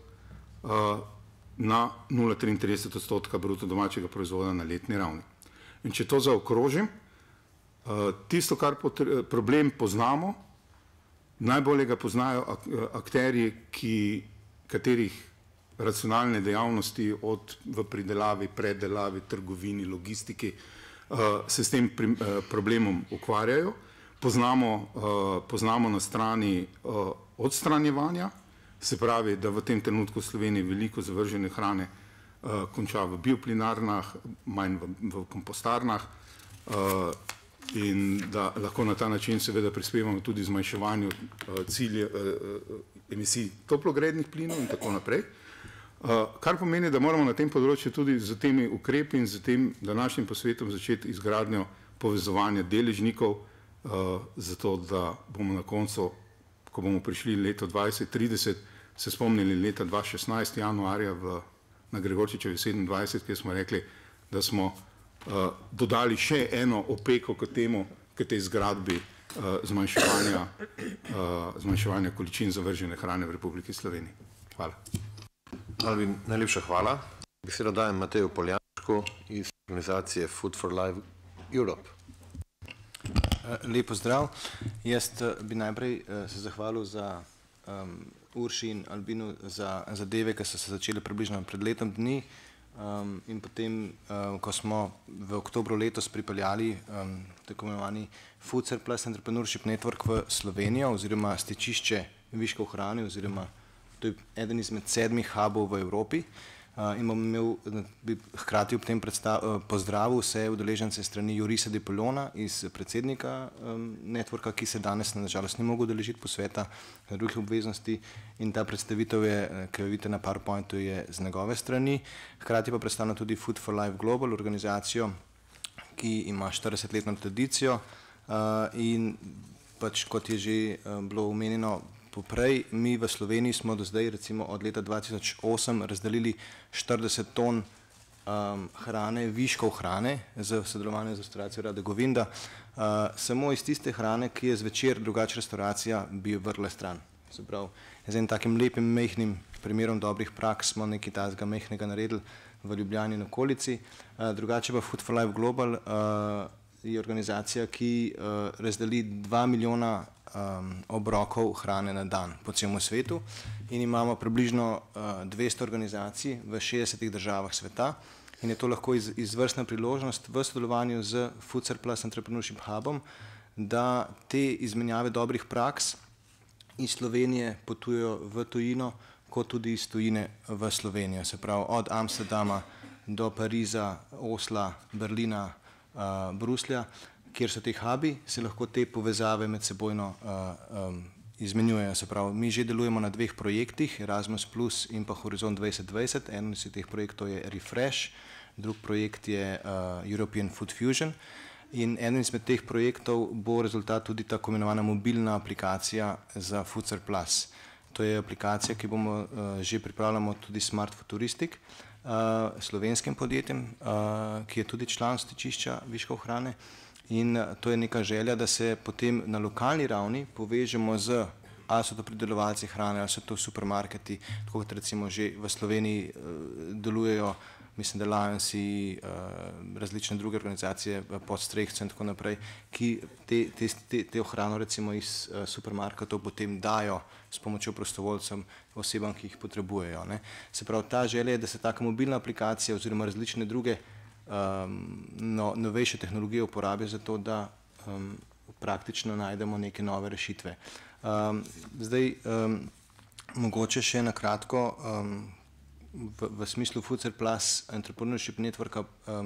na 0,33% bruto domačega proizvoda na letni ravni. In če to zaokrožim, tisto, kar problem poznamo, najbolje ga poznajo akterji, katerih racionalne dejavnosti v pridelavi, predelavi, trgovini, logistiki se s tem problemom ukvarjajo. Poznamo na strani odstranjevanja, se pravi, da v tem trenutku v Sloveniji veliko zavržene hrane konča v bioplinarnah, manj v kompostarnah in da lahko na ta način seveda prispevamo tudi zmanjševanju emisij toplogrednih plinov in tako naprej. Kar pomeni, da moramo na tem področju tudi z temi ukrepi in z tem današnjim posvetom začeti izgradnjo povezovanja deležnikov, zato da bomo na koncu, ko bomo prišli leto 2030, se spomnili leta 2016 januarja na Gregorčičevi 27, kjer smo rekli, da smo dodali še eno opeko k tej zgradbi zmanjševanja količin zavržene hrane v Republiki Sloveniji. Hvala.
Alvin, najlepša hvala. Besedo dajem Mateju Poljanšku iz organizacije Food for Life Europe.
Lep pozdrav. Jaz bi najprej se zahvalil za Urši in Albinu za zadeve, ki so se začele približno pred letom dni in potem, ko smo v oktobru letos pripeljali tako imenovani Food Surplus Entrepreneurship Network v Slovenijo oziroma stičišče viškov hrane oziroma to je eden izmed 7 hubov v Evropi in bom bi hkrati ob tem pozdravil vse udeležence strani Jurisa Dipolona iz predsednika networka, ki se danes nažalost ni mogel udeležiti posveta drugih obveznosti in ta predstavitev je, ki jo vidite na PowerPointu, je z njegove strani. Hkrati pa predstavlja tudi Food for Life Global organizacijo, ki ima 40-letno tradicijo in pač kot je že bilo omenjeno poprej, mi v Sloveniji smo do zdaj recimo od leta 2008 razdelili 40 ton hrane, viškov hrane z sodelovanjem z restauracijo Rade Govinda, samo iz tiste hrane, ki je zvečer drugače restauracija, bi jo vrla stran. Se pravi, z enim takim lepim, mehnim primerom dobrih praks smo nekaj tazga mehnega naredili v Ljubljani in okolici. Drugače pa Food for Life Global je organizacija, ki razdeli 2 milijona obrokov hrane na dan po celem svetu in imamo približno 200 organizacij v 60 državah sveta in je to lahko izvrstna priložnost v sodelovanju z Food Surplus Entrepreneurship Hubom, da te izmenjave dobrih praks iz Slovenije potujejo v tujino, kot tudi iz tujine v Slovenijo, se pravi od Amsterdama do Pariza, Osla, Berlina, Bruslja, kjer so te hubi, se lahko te povezave med sebojno izmenjujejo. Se pravi, mi že delujemo na 2 projektih, Erasmus Plus in pa Horizont 2020. Eno iz teh projektov je Refresh, drug projekt je European Food Fusion. In eden izmed teh projektov bo rezultat tudi tako imenovana mobilna aplikacija za Food Surplus. To je aplikacija, ki bomo že pripravljamo tudi Smart Futuristic, slovenskim podjetjem, ki je tudi član stičišča viškov hrane. In to je neka želja, da se potem na lokalni ravni povežemo z, ali so to pridelovalci hrane, ali so to supermarketi, tako kot recimo že v Sloveniji delujejo, mislim, da Lionsi, različne druge organizacije, Podstrehce in tako naprej, ki te hrano recimo iz supermarketov potem dajo s pomočjo prostovoljcem osebam, ki jih potrebujejo. Se pravi, ta želja je, da se taka mobilna aplikacija oziroma različne druge novejše tehnologije uporabijo za to, da praktično najdemo neke nove rešitve. Zdaj, mogoče še na kratko, v smislu Food Surplus Entrepreneurship Networka,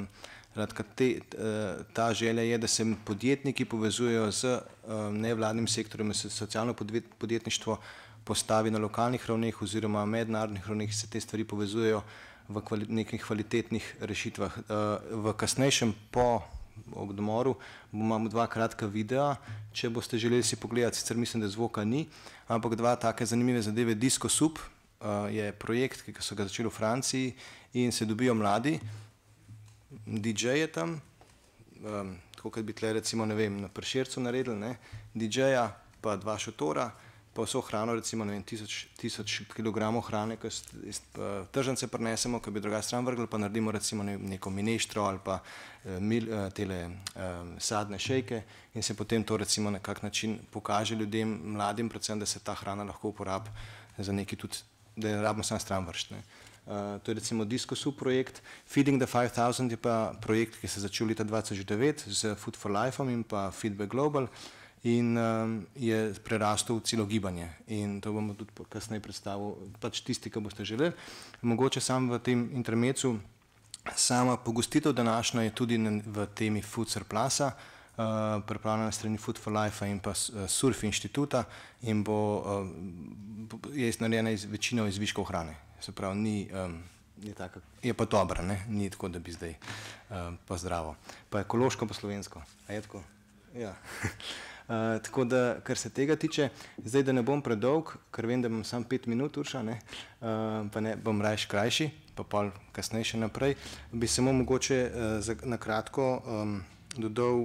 ta želja je, da se podjetniki povezujejo z nevladnim sektorjem, se socialno podjetništvo postavi na lokalnih ravneh oziroma mednarodnih ravneh, se te stvari povezujejo v nekih kvalitetnih rešitvah. V kasnejšem po odmoru imamo dva kratka videa, če boste želeli si pogledati, sicer mislim, da zvoka ni, ampak dva take zanimive zadeve. Disco Soup je projekt, ki so ga začeli v Franciji in se dobijo mladi, DJ-je tam, tako kot bi tle recimo, ne vem, na Prešercu naredili, DJ-ja, pa dva šotora, pa vso hrano, recimo, ne vem, 1000 kilogramov hrane, ki iz tržnice prinesemo, ki bi drugače stran vrgli, pa naredimo recimo neko mineštro ali pa tele sadne šejke in se potem to recimo na kak način pokaže ljudem, mladim predvsem, da se ta hrana lahko uporabi za neki tudi, da ne rabimo samo stran vršt. To je recimo Disco Soup projekt. Feeding the 5000 je pa projekt, ki se je začel leta 2009 z Food for Life-om in pa Feedback Global in je prerastel v celo gibanje. In to bomo tudi kasneje predstavil, pač tisti, ki boste želeli. Mogoče sam v tem intermecu, sama pogostitev današnja je tudi v temi Food Surplusa, pripravljena na strani Food for Life in pa Surf inštituta in je narejena večino iz viškov hrane. Se pravi, je pa dobra, ni tako, da bi zdaj pa zdravo. Pa ekološko, pa slovensko. A je tako? Ja. Tako da, kar se tega tiče, zdaj, da ne bom predolg, ker vem, da imam samo 5 minut, Urša, pa ne bom rajš krajši, pa pol kasneje še naprej, bi samo mogoče na kratko dodal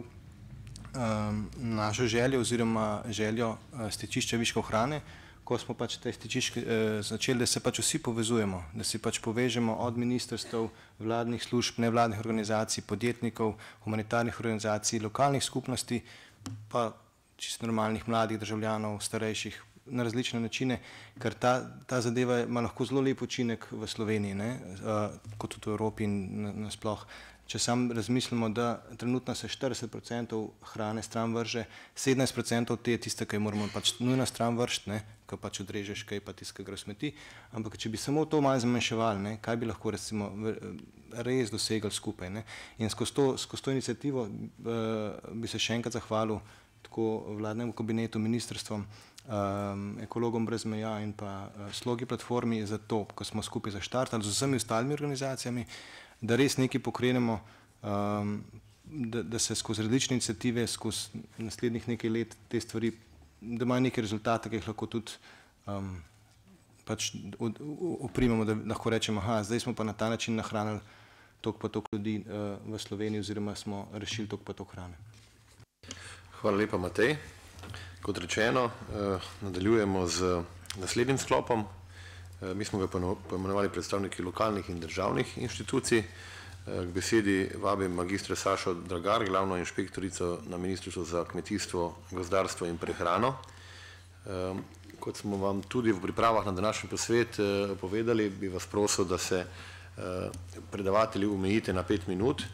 našo željo oziroma željo stičišča viškov hrane, ko smo pač te stičiške začeli, da se pač vsi povezujemo, da si pač povežemo od ministrstev, vladnih služb, nevladnih organizacij, podjetnikov, humanitarnih organizacij, lokalnih skupnosti, pa čisto normalnih mladih državljanov, starejših, na različne načine, ker ta zadeva ima lahko zelo lep učinek v Sloveniji, kot tudi v Evropi in nasploh. Če sam razmislimo, da trenutno se 40% hrane stran vrže, 17% te je tiste, ki moramo pač nujno stran vršiti, ko pač odrežeš kaj pa tiste, ki gre v smeti, ampak če bi samo to malo zmanjševali, kaj bi lahko recimo res dosegli skupaj. In skozi to inicijativo bi se še enkrat zahvalil tako vladnemu kabinetu, ministrstvom, Ekologom brez meja in pa Slogi platformi za to, ko smo skupaj zaštartali z vsemi ostalimi organizacijami, da res nekaj pokrenemo, da se skozi različne iniciative, skozi naslednjih nekaj let te stvari, da imajo neke rezultate, ki jih lahko tudi pač oprimemo, da lahko rečemo, zdaj smo pa na ta način nahranili toliko pa toliko ljudi v Sloveniji oziroma smo rešili toliko pa toliko hrane.
Hvala lepa, Matej. Kot rečeno, nadaljujemo z naslednjim sklopom. Mi smo ga poimenovali predstavniki lokalnih in državnih inštitucij. K besedi vabim magistra Sašo Dragar, glavno inšpektorico na Ministrstvu za kmetijstvo, gozdarstvo in prehrano. Kot smo vam tudi v pripravah na današnji posvet povedali, bi vas prosil, da se predavatelji omejite na 5 minut,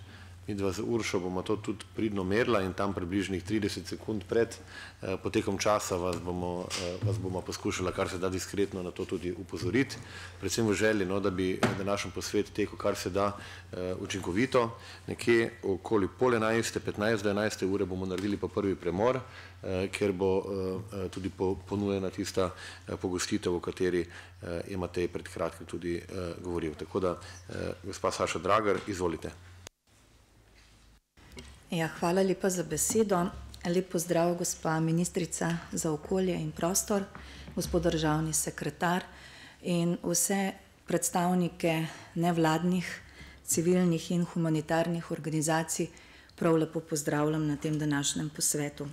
midva z Uršo bomo to tudi pridno merila in tam približnih 30 sekund pred potekom časa vas bomo poskušala kar se da diskretno na to tudi upozoriti, predvsem v želji, no, da bi današnji posvet tekel kar se da učinkovito. Nekje okoli pol 11, 15 do 11 ure bomo naredili pa prvi premor, ker bo tudi ponujena tista pogostitev, o kateri je Matej pred kratkim tudi govoril. Tako da, gospa Saša Dragar, izvolite.
Ja, hvala lepa za besedo. Lep pozdrav, gospa ministrica za okolje in prostor, gospod državni sekretar in vse predstavnike nevladnih, civilnih in humanitarnih organizacij. Prav lepo pozdravljam na tem današnjem posvetu.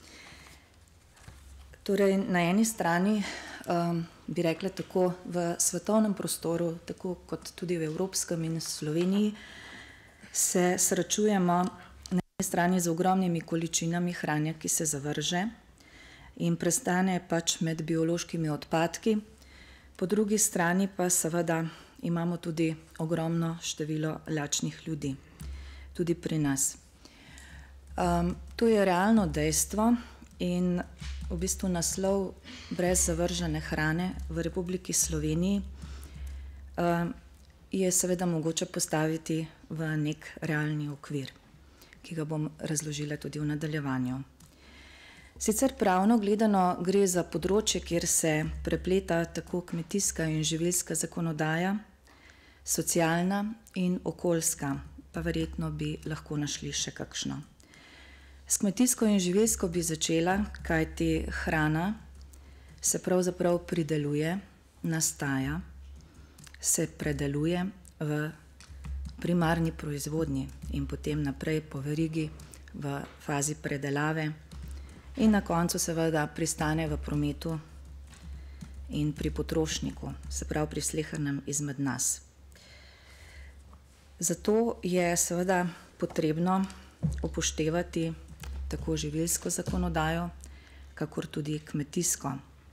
Torej, na eni strani bi rekla tako, v svetovnem prostoru, tako kot tudi v evropskem in Sloveniji, se srečujemo na eni strani z ogromnimi količinami hrane, ki se zavrže in prestane pač med biološkimi odpadki. Po drugi strani pa seveda imamo tudi ogromno število lačnih ljudi, tudi pri nas. To je realno dejstvo in v bistvu naslov brez zavržene hrane v Republiki Sloveniji je seveda mogoče postaviti v nek realni okvir, ki ga bom razložila tudi v nadaljevanju. Sicer pravno gledano gre za področje, kjer se prepleta tako kmetijska in živilska zakonodaja, socialna in okoljska, pa verjetno bi lahko našli še kakšno. S kmetijsko in živilsko bi začela, kajti hrana se pravzaprav prideluje, nastaja, se predeluje v primarni proizvodnji in potem naprej po verigi v fazi predelave in na koncu seveda pristane v prometu in pri potrošniku, se pravi pri slehernem izmed nas. Zato je seveda potrebno upoštevati tako živilsko zakonodajo, kakor tudi kmetijsko.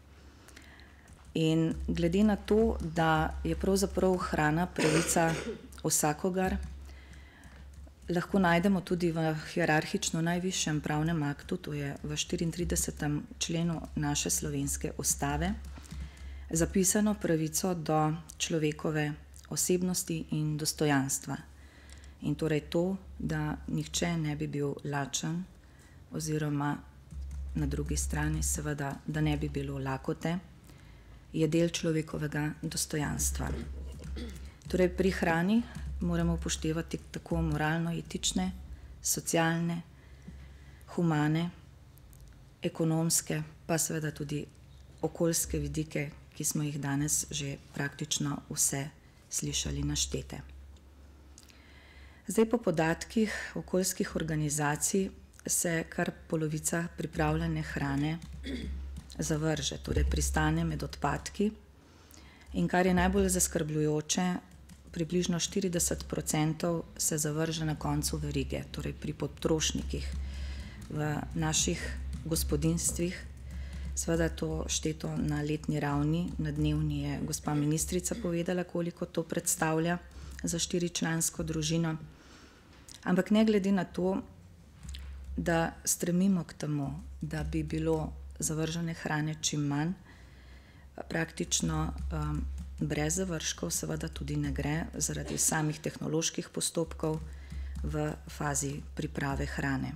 In glede na to, da je pravzaprav hrana pravica vsakogar, lahko najdemo tudi v hierarhično najvišjem pravnem aktu, to je v 34. členu naše slovenske ustave, zapisano pravico do človekove osebnosti in dostojanstva. In torej to, da nihče ne bi bil lačen, oziroma na drugi strani seveda, da ne bi bilo lakote, je del človekovega dostojanstva. Torej pri hrani moramo upoštevati tako moralno-etične, socialne, humane, ekonomske, pa seveda tudi okoljske vidike, ki smo jih danes že praktično vse slišali naštete. Zdaj po podatkih okoljskih organizacij se kar polovica pripravljene hrane zavrže, torej pristane med odpadki in kar je najbolj zaskrbljujoče, približno 40% se zavrže na koncu verige, torej pri potrošnikih v naših gospodinjstvih. Seveda to šteto na letni ravni, na dnevni je gospa ministrica povedala, koliko to predstavlja za 4-člansko družino. Ampak ne glede na to, da stremimo k temu, da bi bilo zavržene hrane čim manj, praktično brez zavržkov seveda tudi ne gre zaradi samih tehnoloških postopkov v fazi priprave hrane.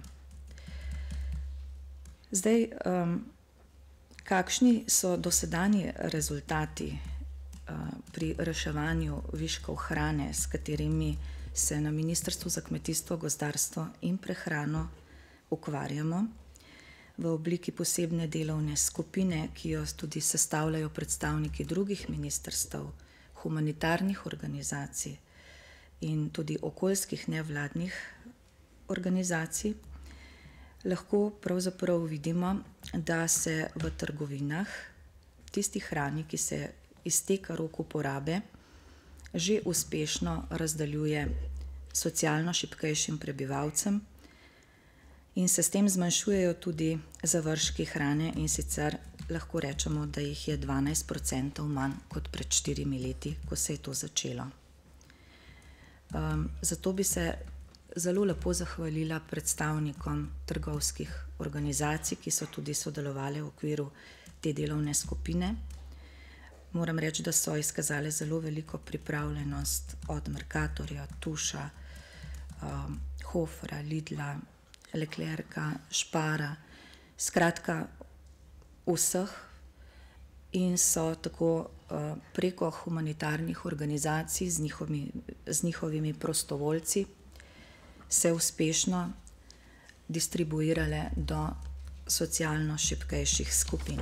Zdaj, kakšni so dosedanji rezultati pri reševanju viškov hrane, s katerimi se na Ministrstvu za kmetijstvo, gozdarstvo in prehrano ukvarjamo v obliki posebne delovne skupine, ki jo tudi sestavljajo predstavniki drugih ministrstev, humanitarnih organizacij in tudi okoljskih nevladnih organizacij, lahko pravzaprav vidimo, da se v trgovinah tisti hrani, ki se izteka rok uporabe, že uspešno razdeljuje socialno šibkejšim prebivalcem in se s tem zmanjšujejo tudi zavržki hrane in sicer lahko rečemo, da jih je 12% manj kot pred 4 leti, ko se je to začelo. Zato bi se zelo lepo zahvalila predstavnikom trgovskih organizacij, ki so tudi sodelovali v okviru te delovne skupine. Moram reči, da so izkazali zelo veliko pripravljenost od Mercatorja, Tuša, Hofra, Lidla, Leclerca, Spara, skratka vseh, in so tako preko humanitarnih organizacij z njihovimi prostovoljci se uspešno distribuirale do socialno šibkejših skupin.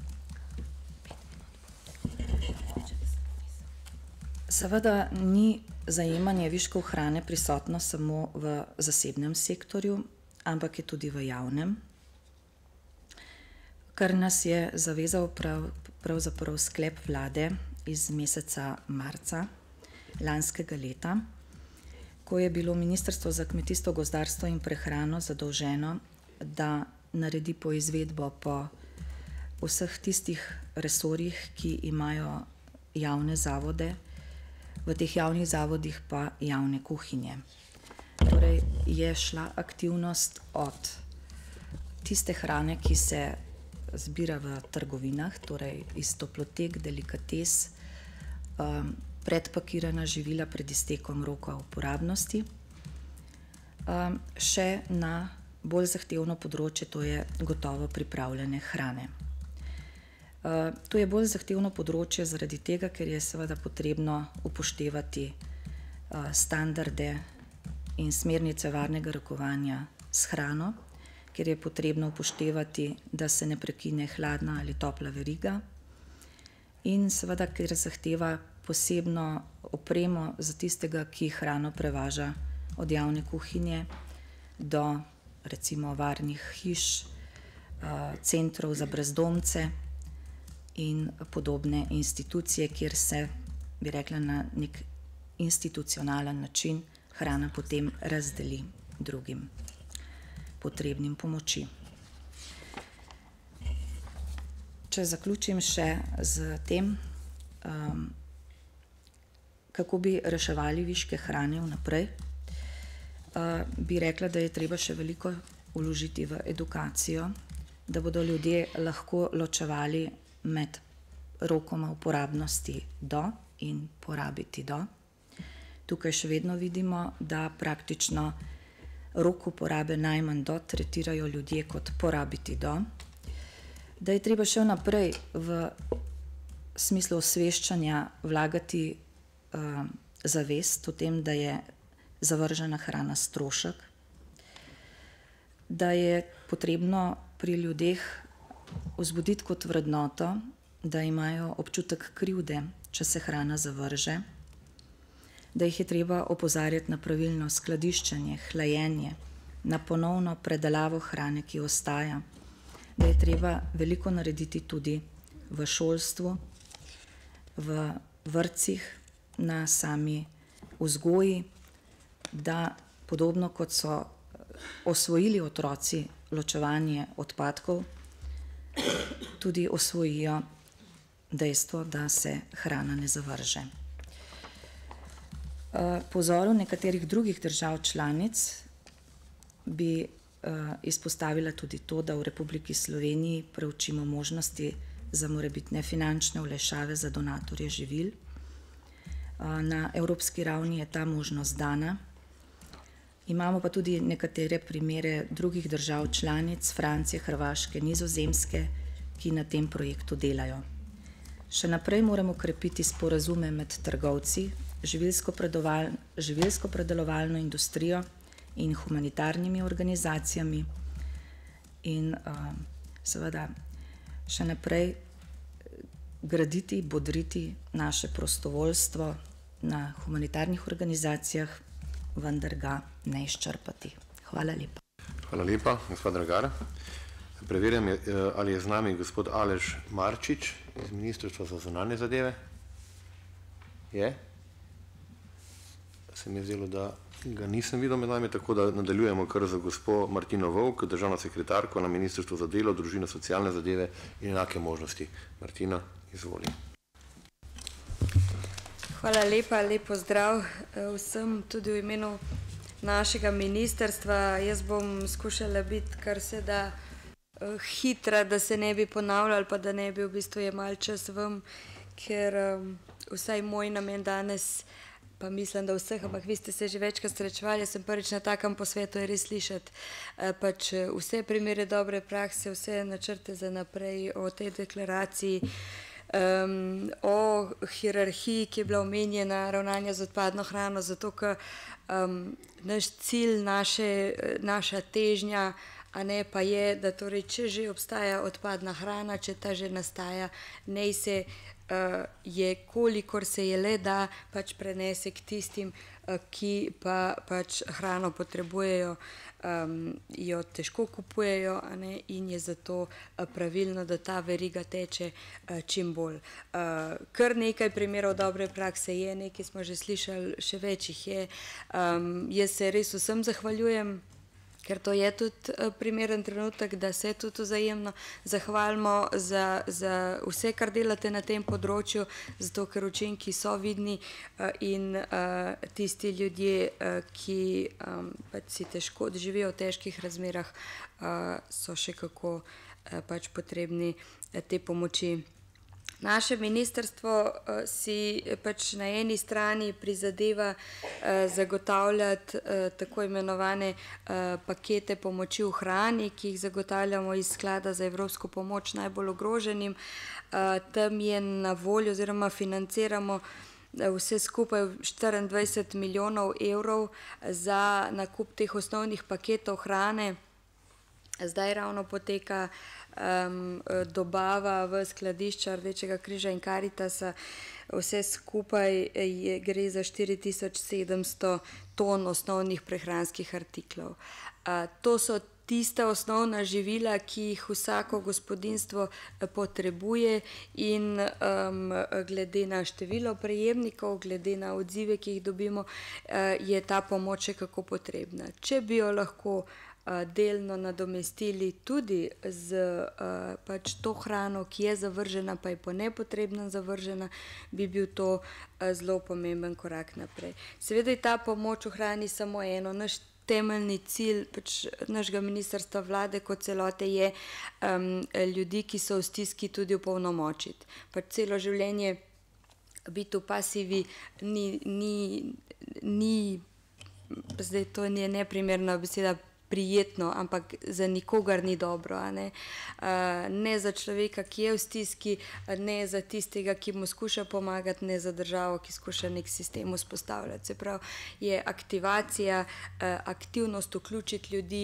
Seveda ni zajemanje viškov hrane prisotno samo v zasebnem sektorju, ampak je tudi v javnem, kar nas je zavezal pravzaprav sklep vlade iz meseca marca lanskega leta, ko je bilo Ministrstvo za kmetijstvo, gozdarstvo in prehrano zadolženo, da naredi poizvedbo po vseh tistih resorjih, ki imajo javne zavode, v teh javnih zavodih pa javne kuhinje. Torej je šla aktivnost od tiste hrane, ki se zbira v trgovinah, torej iz toplotek, delikates, predpakirana živila pred iztekom roka uporabnosti, še na bolj zahtevno področje, to je gotovo pripravljene hrane. To je bolj zahtevno področje zaradi tega, ker je seveda potrebno upoštevati standarde in smernice varnega rokovanja s hrano, ker je potrebno upoštevati, da se ne prekine hladna ali topla veriga, in seveda, ker zahteva posebno opremo za tistega, ki hrano prevaža od javne kuhinje do recimo varnih hiš, centrov za brezdomce in podobne institucije, kjer se, bi rekla, na nek institucionalen način hrana potem razdeli drugim potrebnim pomoči. Če zaključim še z tem, kako bi reševali viške hrane vnaprej, bi rekla, da je treba še veliko vložiti v edukacijo, da bodo ljudje lahko ločevali med rokoma uporabnosti do in porabiti do. Tukaj še vedno vidimo, da praktično rok uporabe najmanj do tretirajo ljudje kot porabiti do, da je treba še naprej v smislu osveščanja vlagati zavest o tem, da je zavržena hrana strošek, da je potrebno pri ljudeh vzbuditi kot vrednoto, da imajo občutek krivde, če se hrana zavrže, da jih je treba opozarjati na pravilno skladiščenje, hlajenje, na ponovno predelavo hrane, ki ostaja, da je treba veliko narediti tudi v šolstvu, v vrtcih, na sami vzgoji, da podobno kot so osvojili otroci ločevanje odpadkov, tudi osvojijo dejstvo, da se hrana ne zavrže. Po vzoru nekaterih drugih držav članic bi izpostavila tudi to, da v Republiki Sloveniji preučimo možnosti za morebitne finančne olajšave za donatorje živil. Na evropski ravni je ta možnost dana. Imamo pa tudi nekatere primere drugih držav članic, Francije, Hrvaške, Nizozemske, ki na tem projektu delajo. Še naprej moramo krepiti sporazume med trgovci, živilsko-predelovalno industrijo in humanitarnimi organizacijami in seveda še naprej graditi, bodriti naše prostovoljstvo na humanitarnih organizacijah, vendar ga ne izčrpati. Hvala lepa.
Hvala lepa, gospod Dragar. Preverjam, ali je z nami gospod Aleš Marčič iz Ministrstva za zunanje zadeve. Je? Se mi je zdelo, da ga nisem videl med nami, tako da nadaljujemo kar za gospo Martino Vovk, državno sekretarko na Ministrstvu za delo, družino, socialne zadeve in enake možnosti. Martina, izvoli.
Hvala lepa, lep pozdrav vsem tudi v imenu našega ministrstva. Jaz bom skušala biti kar se da hitra, da se ne bi ponavljali, pa da ne bi v bistvu jemali čas vam, ker vsaj moj namen danes, pa mislim, da vseh, ampak vi ste se že večkrat srečevali, jaz sem prvič na takem posvetu, je res slišati pač vse primere dobre prakse, vse načrte za naprej, o tej deklaraciji, o hierarhiji, ki je bila omenjena, ravnanja z odpadno hrano, zato ker naš cilj, naša težnja, a ne pa je, da torej, če že obstaja odpadna hrana, če ta že nastaja, naj se je, kolikor se je le da, pač prenese k tistim, ki pa pač hrano potrebujejo, jo težko kupujejo, a ne, in je zato pravilno, da ta veriga teče čim bolj. Kar nekaj primerov dobre prakse je, nekaj smo že slišali, še več jih je. Jaz se res vsem zahvaljujem, ker to je tudi primeren trenutek, da se tudi vzajemno zahvalimo za vse, kar delate na tem področju, zato ker učinki so vidni in tisti ljudje, ki pač si težko živijo v težkih razmerah, so še kako pač potrebni te pomoči. Naše ministrstvo si pač na eni strani prizadeva zagotavljati tako imenovane pakete pomoči v hrani, ki jih zagotavljamo iz Sklada za evropsko pomoč najbolj ogroženim. Tam je na voljo oziroma financiramo vse skupaj 24 milijonov evrov za nakup teh osnovnih paketov hrane. Zdaj ravno poteka dobava v skladišča Rdečega križa in Karitasa. Vse skupaj gre za 4700 ton osnovnih prehranskih artiklov. To so tista osnovna živila, ki jih vsako gospodinjstvo potrebuje in glede na število prejemnikov, glede na odzive, ki jih dobimo, je ta pomoč še kako potrebna. Če bi jo lahko delno nadomestili tudi z pač to hrano, ki je zavržena, pa je po nepotrebnem zavržena, bi bil to zelo pomemben korak naprej. Seveda je ta pomoč v hrani samo eno. Naš temeljni cilj pač našega ministrstva, vlade kot celote je ljudi, ki so v stiski, tudi opolnomočiti. Pač celo življenje biti v pasivi ni, zdaj to je neprimerna beseda, prijetno, ampak za nikogar ni dobro, a ne. Ne za človeka, ki je v stiski, ne za tistega, ki mu skuša pomagati, ne za državo, ki skuša nek sistem vzpostavljati. Se pravi, je aktivacija, aktivnost vključiti ljudi,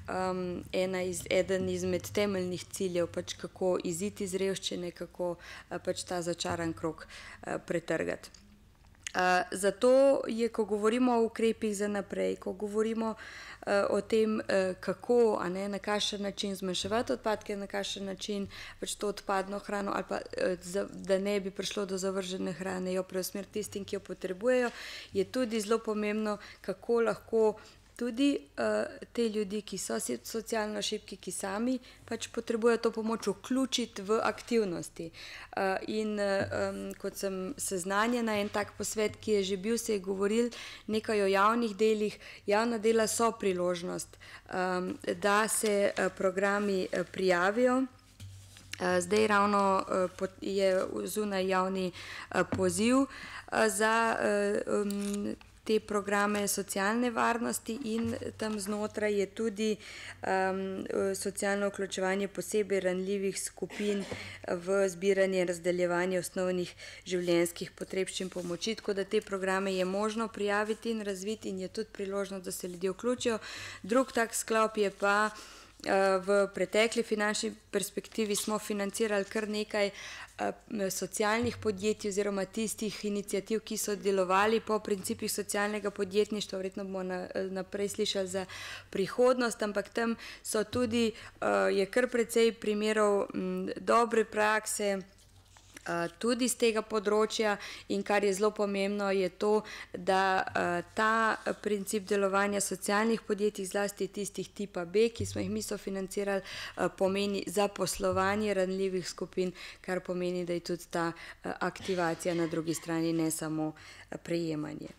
eden izmed temeljnih ciljev, pač kako iziti iz revščine, kako pač ta začaran krog pretrgati. Zato je, ko govorimo o ukrepih za naprej, ko govorimo o tem, kako, a ne, na kakšen način zmanjševati odpadke, na kakšen način pač to odpadno hrano, ali pa da ne bi prišlo do zavržene hrane, jo preusmeriti tistim, ki jo potrebujejo, je tudi zelo pomembno, kako lahko tudi te ljudi, ki so socialno šibki, ki sami pač potrebujejo to pomoč, vključiti v aktivnosti. In kot sem seznanjena, en tak posvet, ki je že bil, se je govoril nekaj o javnih delih. Javna dela so priložnost, da se programi prijavijo. Zdaj ravno je zunaj javni poziv za te programe socialne varnosti in tam znotraj je tudi socialno vključevanje posebej ranljivih skupin v zbiranje in razdeljevanje osnovnih življenjskih potrebščin pomoči, tako da te programe je možno prijaviti in razviti in je tudi priložnost, da se ljudje vključijo. Drug tak sklop je pa v pretekli finančni perspektivi smo financirali kar nekaj socialnih podjetij oziroma tistih iniciativ, ki so delovali po principih socialnega podjetništva. Verjetno bomo naprej slišali za prihodnost, ampak tam so tudi, je kar precej primerov dobre prakse, tudi z tega področja, in kar je zelo pomembno je to, da ta princip delovanja socialnih podjetij, zlasti tistih tipa B, ki smo jih mi sofinancirali, pomeni zaposlovanje ranljivih skupin, kar pomeni, da je tudi ta aktivacija na drugi strani, ne samo prejemanje.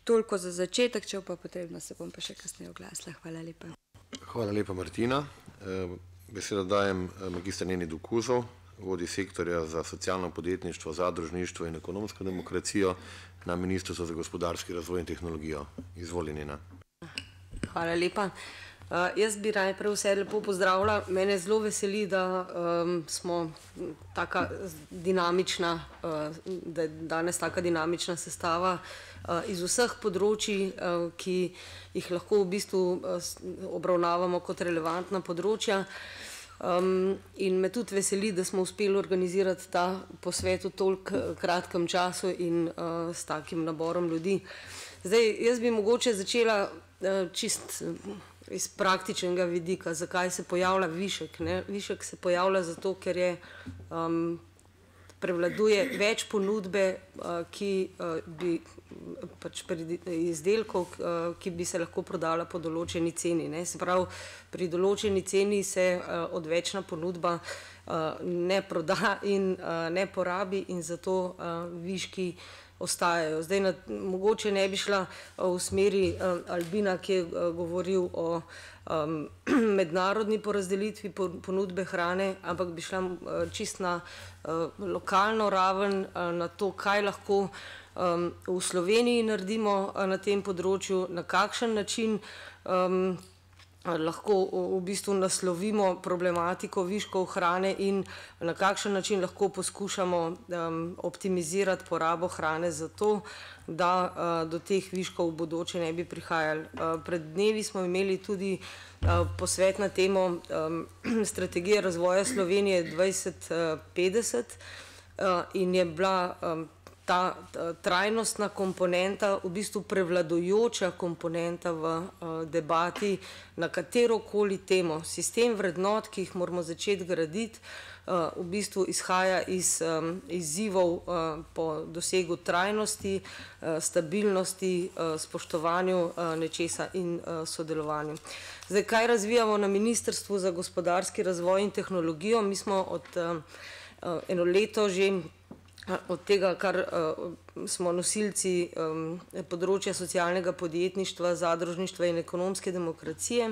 Toliko za začetek, če pa potrebno, se bom pa še kasneje oglasila. Hvala lepa.
Hvala lepa, Martina. Besedo dajem magistru Neni Dukuzov, vodji sektorja za socialno podjetništvo, zadružništvo in ekonomsko demokracijo na Ministrstvu za gospodarski razvoj in tehnologijo. Izvoli, Nena.
Hvala lepa. Jaz bi najprej vse lepo pozdravila. Mene zelo veseli, da smo taka dinamična, da je danes taka dinamična sestava iz vseh področji, ki jih lahko v bistvu obravnavamo kot relevantna področja. In me tudi veseli, da smo uspeli organizirati ta posvet v toliko kratkem času in s takim naborom ljudi. Zdaj, jaz bi mogoče začela čist iz praktičnega vidika, zakaj se pojavlja višek. Višek se pojavlja zato, ker je prevladuje več ponudbe, ki bi pač izdelkov, ki bi se lahko prodala po določeni ceni. Se pravi, pri določeni ceni se odvečna ponudba ne proda in ne porabi in zato viški ostajajo. Zdaj, mogoče ne bi šla v smeri Albina, ki je govoril o mednarodni porazdelitvi ponudbe hrane, ampak bi šla čist na lokalno raven, na to, kaj lahko v Sloveniji naredimo na tem področju, na kakšen način lahko v bistvu naslovimo problematiko viškov hrane in na kakšen način lahko poskušamo optimizirati porabo hrane zato, da do teh viškov v bodoče ne bi prihajali. Pred dnevi smo imeli tudi posvet na temo strategije razvoja Slovenije 2050 in je bila ta trajnostna komponenta, v bistvu prevladujoča komponenta v debati na katerokoli temo. Sistem vrednot, ki jih moramo začeti graditi, v bistvu izhaja iz izzivov po dosegu trajnosti, stabilnosti, spoštovanju nečesa in sodelovanju. Zdaj, kaj razvijamo na Ministrstvu za gospodarski razvoj in tehnologijo? Mi smo od eno leto že od tega, kar smo nosilci področja socialnega podjetništva, zadružništva in ekonomske demokracije.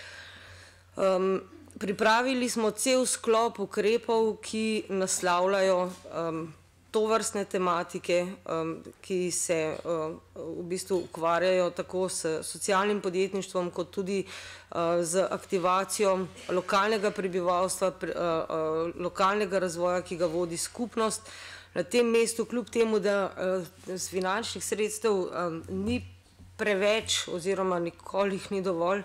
Pripravili smo cel sklop ukrepov, ki naslavljajo tovrstne tematike, ki se v bistvu ukvarjajo tako s socialnim podjetništvom, kot tudi z aktivacijo lokalnega prebivalstva, lokalnega razvoja, ki ga vodi skupnost. Na tem mestu, kljub temu, da z finančnih sredstev ni preveč oziroma nikoli jih ni dovolj,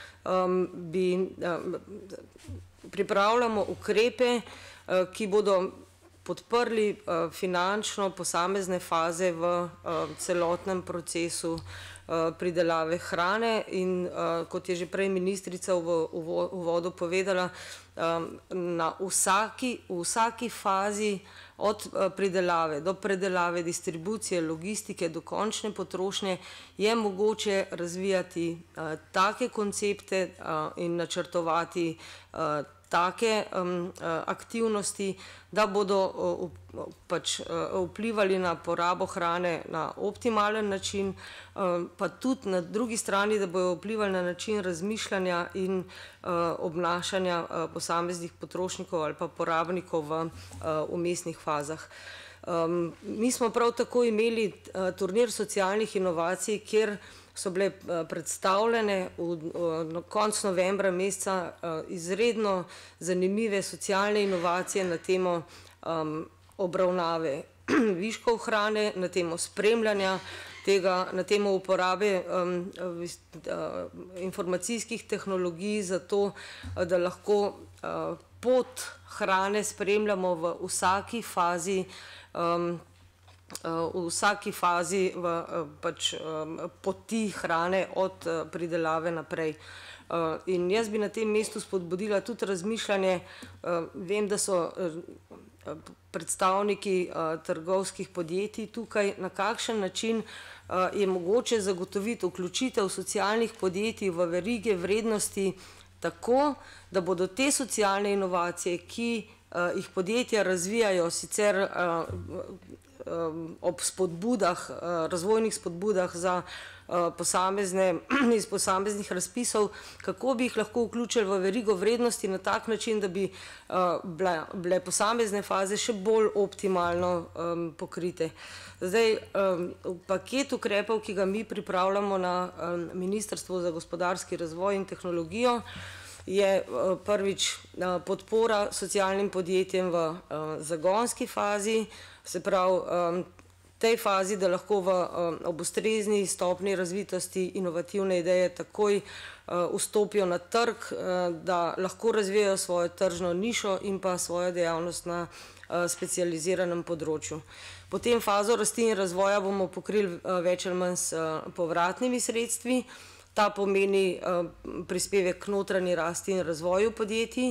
pripravljamo ukrepe, ki bodo podprli finančno posamezne faze v celotnem procesu pridelave hrane in kot je že prej ministrica v uvodu povedala, v vsaki fazi od pridelave do predelave, distribucije, logistike do končne potrošnje je mogoče razvijati take koncepte in načrtovati take aktivnosti, da bodo pač vplivali na porabo hrane na optimalen način, pa tudi na drugi strani, da bodo vplivali na način razmišljanja in obnašanja posameznih potrošnikov ali pa porabnikov v vmesnih fazah. Mi smo prav tako imeli turnir socialnih inovacij, kjer so bile predstavljene na koncu novembra meseca izredno zanimive socialne inovacije na temo obravnave viškov hrane, na temo spremljanja tega, na temo uporabe informacijskih tehnologij za to, da lahko pot hrane spremljamo v vsaki fazi poti hrane od pridelave naprej. In jaz bi na tem mestu spodbudila tudi razmišljanje, vem, da so predstavniki trgovskih podjetij tukaj, na kakšen način je mogoče zagotoviti vključitev socialnih podjetij v verige vrednosti tako, da bodo te socialne inovacije, ki jih podjetja razvijajo, sicer ob spodbudah, razvojnih spodbudah za iz posameznih razpisov, kako bi jih lahko vključili v verigo vrednosti na tak način, da bi bile posamezne faze še bolj optimalno pokrite. Zdaj, paket ukrepov, ki ga mi pripravljamo na Ministrstvu za gospodarski razvoj in tehnologijo, je prvič podpora socialnim podjetjem v zagonski fazi, se pravi tej fazi, da lahko ob ustrezni stopni razvitosti inovativne ideje takoj vstopijo na trg, da lahko razvijajo svojo tržno nišo in pa svojo dejavnost na specializiranem področju. Potem fazo rasti in razvoja bomo pokrili več ali manj s povratnimi sredstvi. Ta pomeni prispevek k notranji rasti in razvoju podjetij.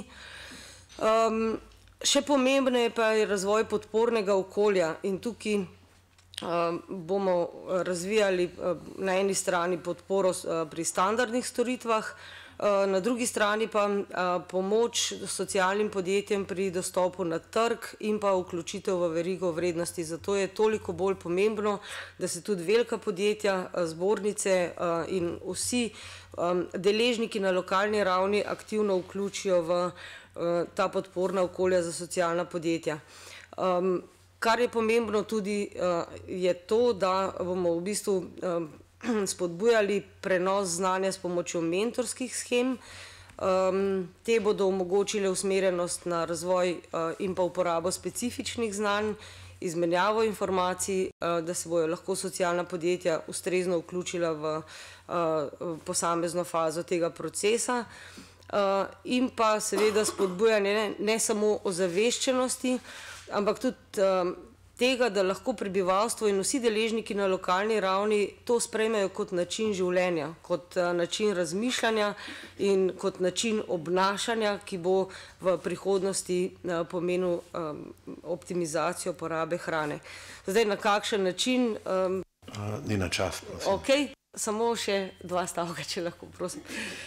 Še pomembneje pa je razvoj podpornega okolja in tukaj bomo razvijali na eni strani podporo pri standardnih storitvah, na drugi strani pa pomoč socialnim podjetjem pri dostopu na trg in pa vključitev v verigo vrednosti. Zato je toliko bolj pomembno, da se tudi velika podjetja, zbornice in vsi deležniki na lokalni ravni aktivno vključijo v ta podporna okolja za socialna podjetja. Kar je pomembno tudi je to, da bomo v bistvu spodbujali prenos znanja s pomočjo mentorskih shem. Te bodo omogočile usmerjenost na razvoj in pa uporabo specifičnih znanj, izmenjavo informacij, da se bojo lahko socialna podjetja ustrezno vključila v posamezno fazo tega procesa. In pa seveda spodbujanje ne samo ozaveščenosti, ampak tudi tega, da lahko prebivalstvo in vsi deležniki na lokalni ravni to sprejmejo kot način življenja, kot način razmišljanja in kot način obnašanja, ki bo v prihodnosti pomenil optimizacijo porabe hrane. Zdaj, na kakšen način?
Ni na čas, prosim.
Ok, samo še 2 stavka, če lahko, prosim.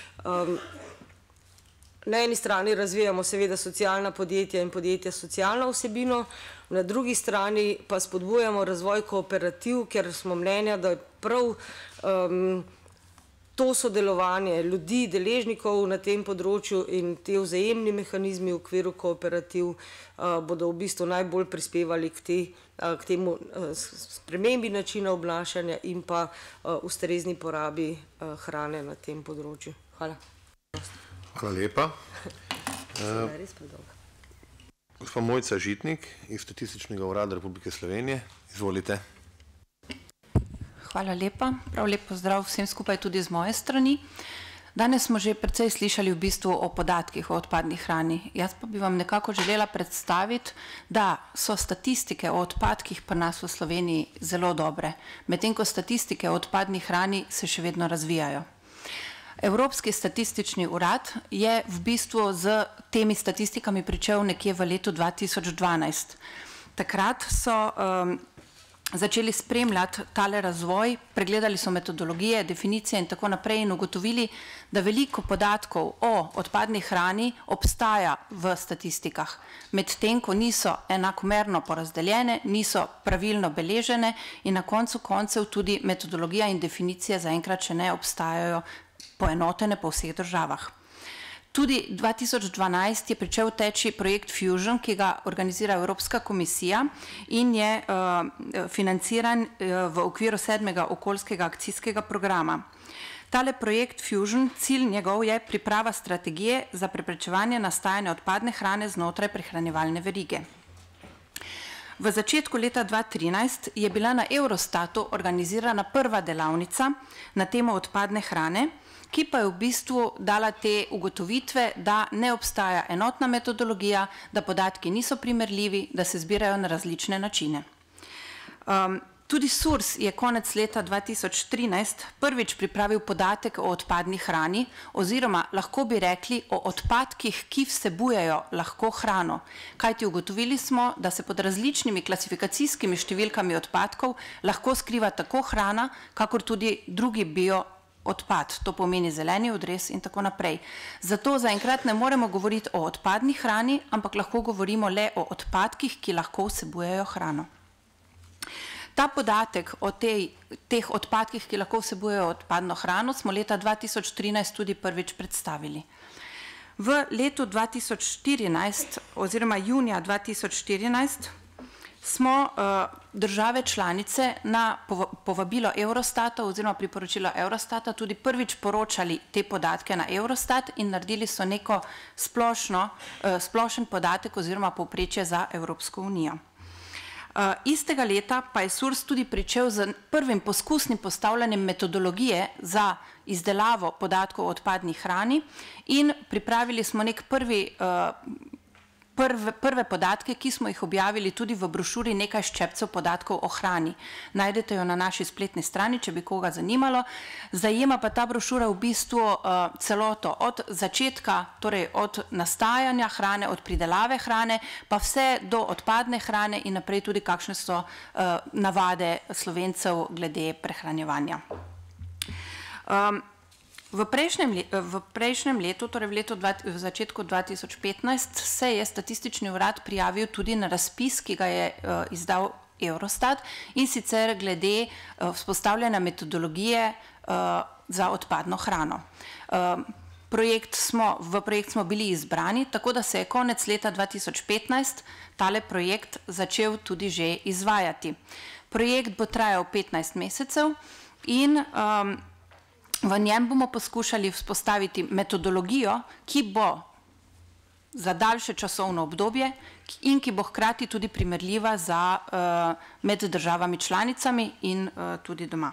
Na eni strani razvijamo seveda socialna podjetja in podjetja s socialno vsebino, na drugi strani pa spodbujamo razvoj kooperativ, ker smo mnenja, da je prav to sodelovanje ljudi, deležnikov na tem področju in te vzajemni mehanizmi v okviru kooperativ bodo v bistvu najbolj prispevali k temu spremembi načina obnašanja in pa ustrezni porabi hrane na tem področju. Hvala.
Hvala lepa. Gospa Mojca Žitnik iz Statističnega urada Republike Slovenije, izvolite.
Hvala lepa, prav lep pozdrav vsem skupaj tudi z moje strani. Danes smo že precej slišali v bistvu o podatkih o odpadni hrani. Jaz pa bi vam nekako želela predstaviti, da so statistike o odpadkih pri nas v Sloveniji zelo dobre, medtem ko statistike o odpadni hrani se še vedno razvijajo. Evropski statistični urad je v bistvu z temi statistikami pričel nekje v letu 2012. Takrat so začeli spremljati tale razvoj, pregledali so metodologije, definicije in tako naprej in ugotovili, da veliko podatkov o odpadni hrani obstaja v statistikah, medtem ko niso enakomerno porazdeljene, niso pravilno beležene in na koncu koncev tudi metodologija in definicije zaenkrat še ne obstajajo poenotene po vseh državah. Tudi 2012 je pričel teči projekt Fusion, ki ga organizira Evropska komisija in je financiran v okviru 7. okoljskega akcijskega programa. Tale projekt Fusion, cilj njegov je priprava strategije za preprečevanje nastajanja odpadne hrane znotraj prehranjevalne verige. V začetku leta 2013 je bila na Eurostatu organizirana prva delavnica na temo odpadne hrane, ki pa je v bistvu dala te ugotovitve, da ne obstaja enotna metodologija, da podatki niso primerljivi, da se zbirajo na različne načine. Tudi SURS je konec leta 2013 prvič pripravil podatek o odpadni hrani oziroma lahko bi rekli o odpadkih, ki vsebujejo lahko hrano. Kajti ugotovili smo, da se pod različnimi klasifikacijskimi številkami odpadkov lahko skriva tako hrana, kakor tudi drugi odpad, to pomeni zeleni odrez in tako naprej. Zato zaenkrat ne moremo govoriti o odpadni hrani, ampak lahko govorimo le o odpadkih, ki lahko vsebujejo hrano. Ta podatek o teh odpadkih, ki lahko vsebujejo odpadno hrano, smo leta 2013 tudi prvič predstavili. V letu 2014 oziroma junija 2014 smo države članice na povabilo Eurostata oziroma priporočilo Eurostata tudi prvič poročali te podatke na Eurostat in naredili so neko splošen podatek oziroma povprečje za Evropsko unijo. Istega leta pa je SURS tudi pričel z prvim poskusnim postavljanjem metodologije za izdelavo podatkov o odpadni hrani in pripravili smo nek prve podatke, ki smo jih objavili tudi v brošuri Nekaj ščepcev podatkov o hrani. Najdete jo na naši spletni strani, če bi koga zanimalo. Zajema pa ta brošura v bistvu celoto od začetka, torej od nastajanja hrane, od pridelave hrane, pa vse do odpadne hrane in naprej tudi kakšne so navade Slovencev glede prehranjevanja. V prejšnjem letu, torej v začetku 2015, se je Statistični urad prijavil tudi na razpis, ki ga je izdal Eurostat, in sicer glede vzpostavljanja metodologije za odpadno hrano. V projekt smo bili izbrani, tako da se je konec leta 2015 tale projekt začel tudi že izvajati. Projekt bo trajal 15 mesecev in v njem bomo poskušali vzpostaviti metodologijo, ki bo za daljše časovno obdobje in ki bo hkrati tudi primerljiva med državami članicami in tudi doma.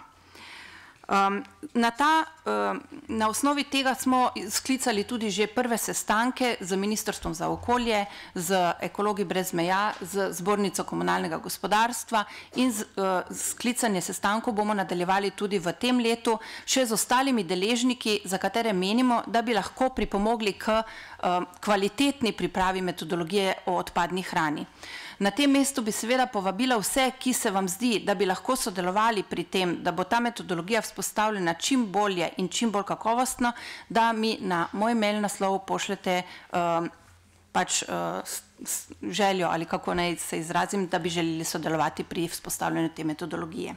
Na osnovi tega smo sklicali tudi že prve sestanke z Ministrstvom za okolje, z Ekologi brez meja, z Zbornico komunalnega gospodarstva in sklicanje sestankov bomo nadaljevali tudi v tem letu še z ostalimi deležniki, za katere menimo, da bi lahko pripomogli k kvalitetni pripravi metodologije o odpadni hrani. Na tem mestu bi seveda povabila vse, ki se vam zdi, da bi lahko sodelovali pri tem, da bo ta metodologija vzpostavljena čim bolje in čim bolj kakovostno, da mi na moj mail naslov pošljete pač željo ali kako naj se izrazim, da bi želeli sodelovati pri vzpostavljanju te metodologije.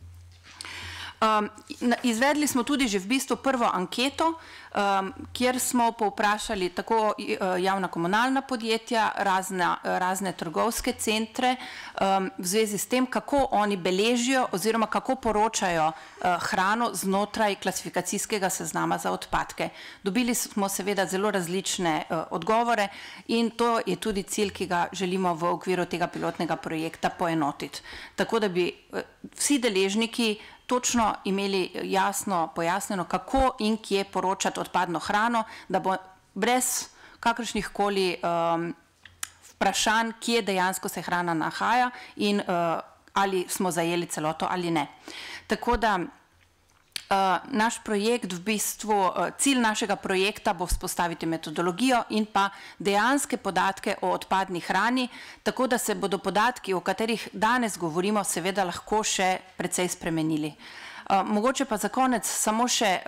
Izvedli smo tudi že v bistvu prvo anketo, kjer smo povprašali tako javna komunalna podjetja, razne trgovske centre v zvezi s tem, kako oni beležijo oziroma kako poročajo hrano znotraj klasifikacijskega seznama za odpadke. Dobili smo seveda zelo različne odgovore in to je tudi cilj, ki ga želimo v okviru tega pilotnega projekta poenotiti. Tako da bi vsi deležniki točno imeli jasno pojasnjeno, kako in kje poročati odpadno hrano, da bo brez kakršnih koli vprašanj, kje dejansko se hrana nahaja in ali smo zajeli celoto ali ne. Tako da naš projekt, v bistvu cilj našega projekta bo vzpostaviti metodologijo in pa dejanske podatke o odpadni hrani, tako da se bodo podatki, o katerih danes govorimo, seveda lahko še precej spremenili. Mogoče pa za konec samo še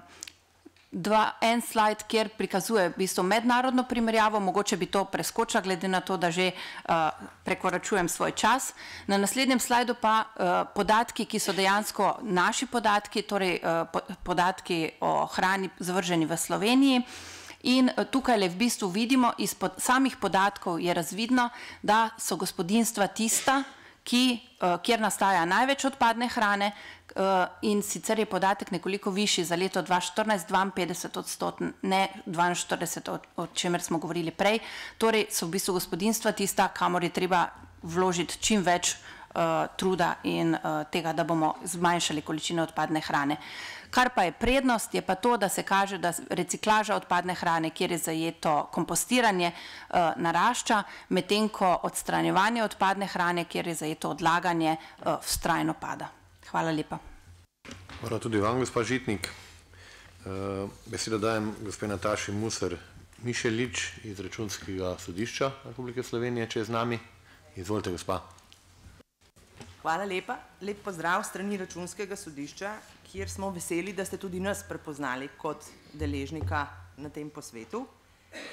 en slajd, kjer prikazuje v bistvu mednarodno primerjavo, mogoče bi to preskočila, glede na to, da že prekoračujem svoj čas. Na naslednjem slajdu pa podatki, ki so dejansko naši podatki, torej podatki o hrani zavrženi v Sloveniji. In tukaj le v bistvu vidimo, iz samih podatkov je razvidno, da so gospodinjstva tista, kjer nastaja največ odpadne hrane, in sicer je podatek nekoliko višji za leto 2014, 52%, ne 42%, o čemer smo govorili prej. Torej so v bistvu gospodinjstva tista, kamor je treba vložiti čim več truda in tega, da bomo zmanjšali količine odpadne hrane. Kar pa je prednost, je pa to, da se kaže, da reciklaža odpadne hrane, kjer je zajeto kompostiranje, narašča, medtem ko odstranjevanje odpadne hrane, kjer je zajeto odlaganje, vztrajno pada. Hvala lepa.
Hvala tudi vam, gospa Žitnik. Besedo dajem gospe Nataši Muser Mišelič iz Računskega sodišča Republike Slovenije, če je z nami. Izvolite, gospa.
Hvala lepa. Lep pozdrav strani Računskega sodišča, kjer smo veseli, da ste tudi nas prepoznali kot deležnika na tem posvetu.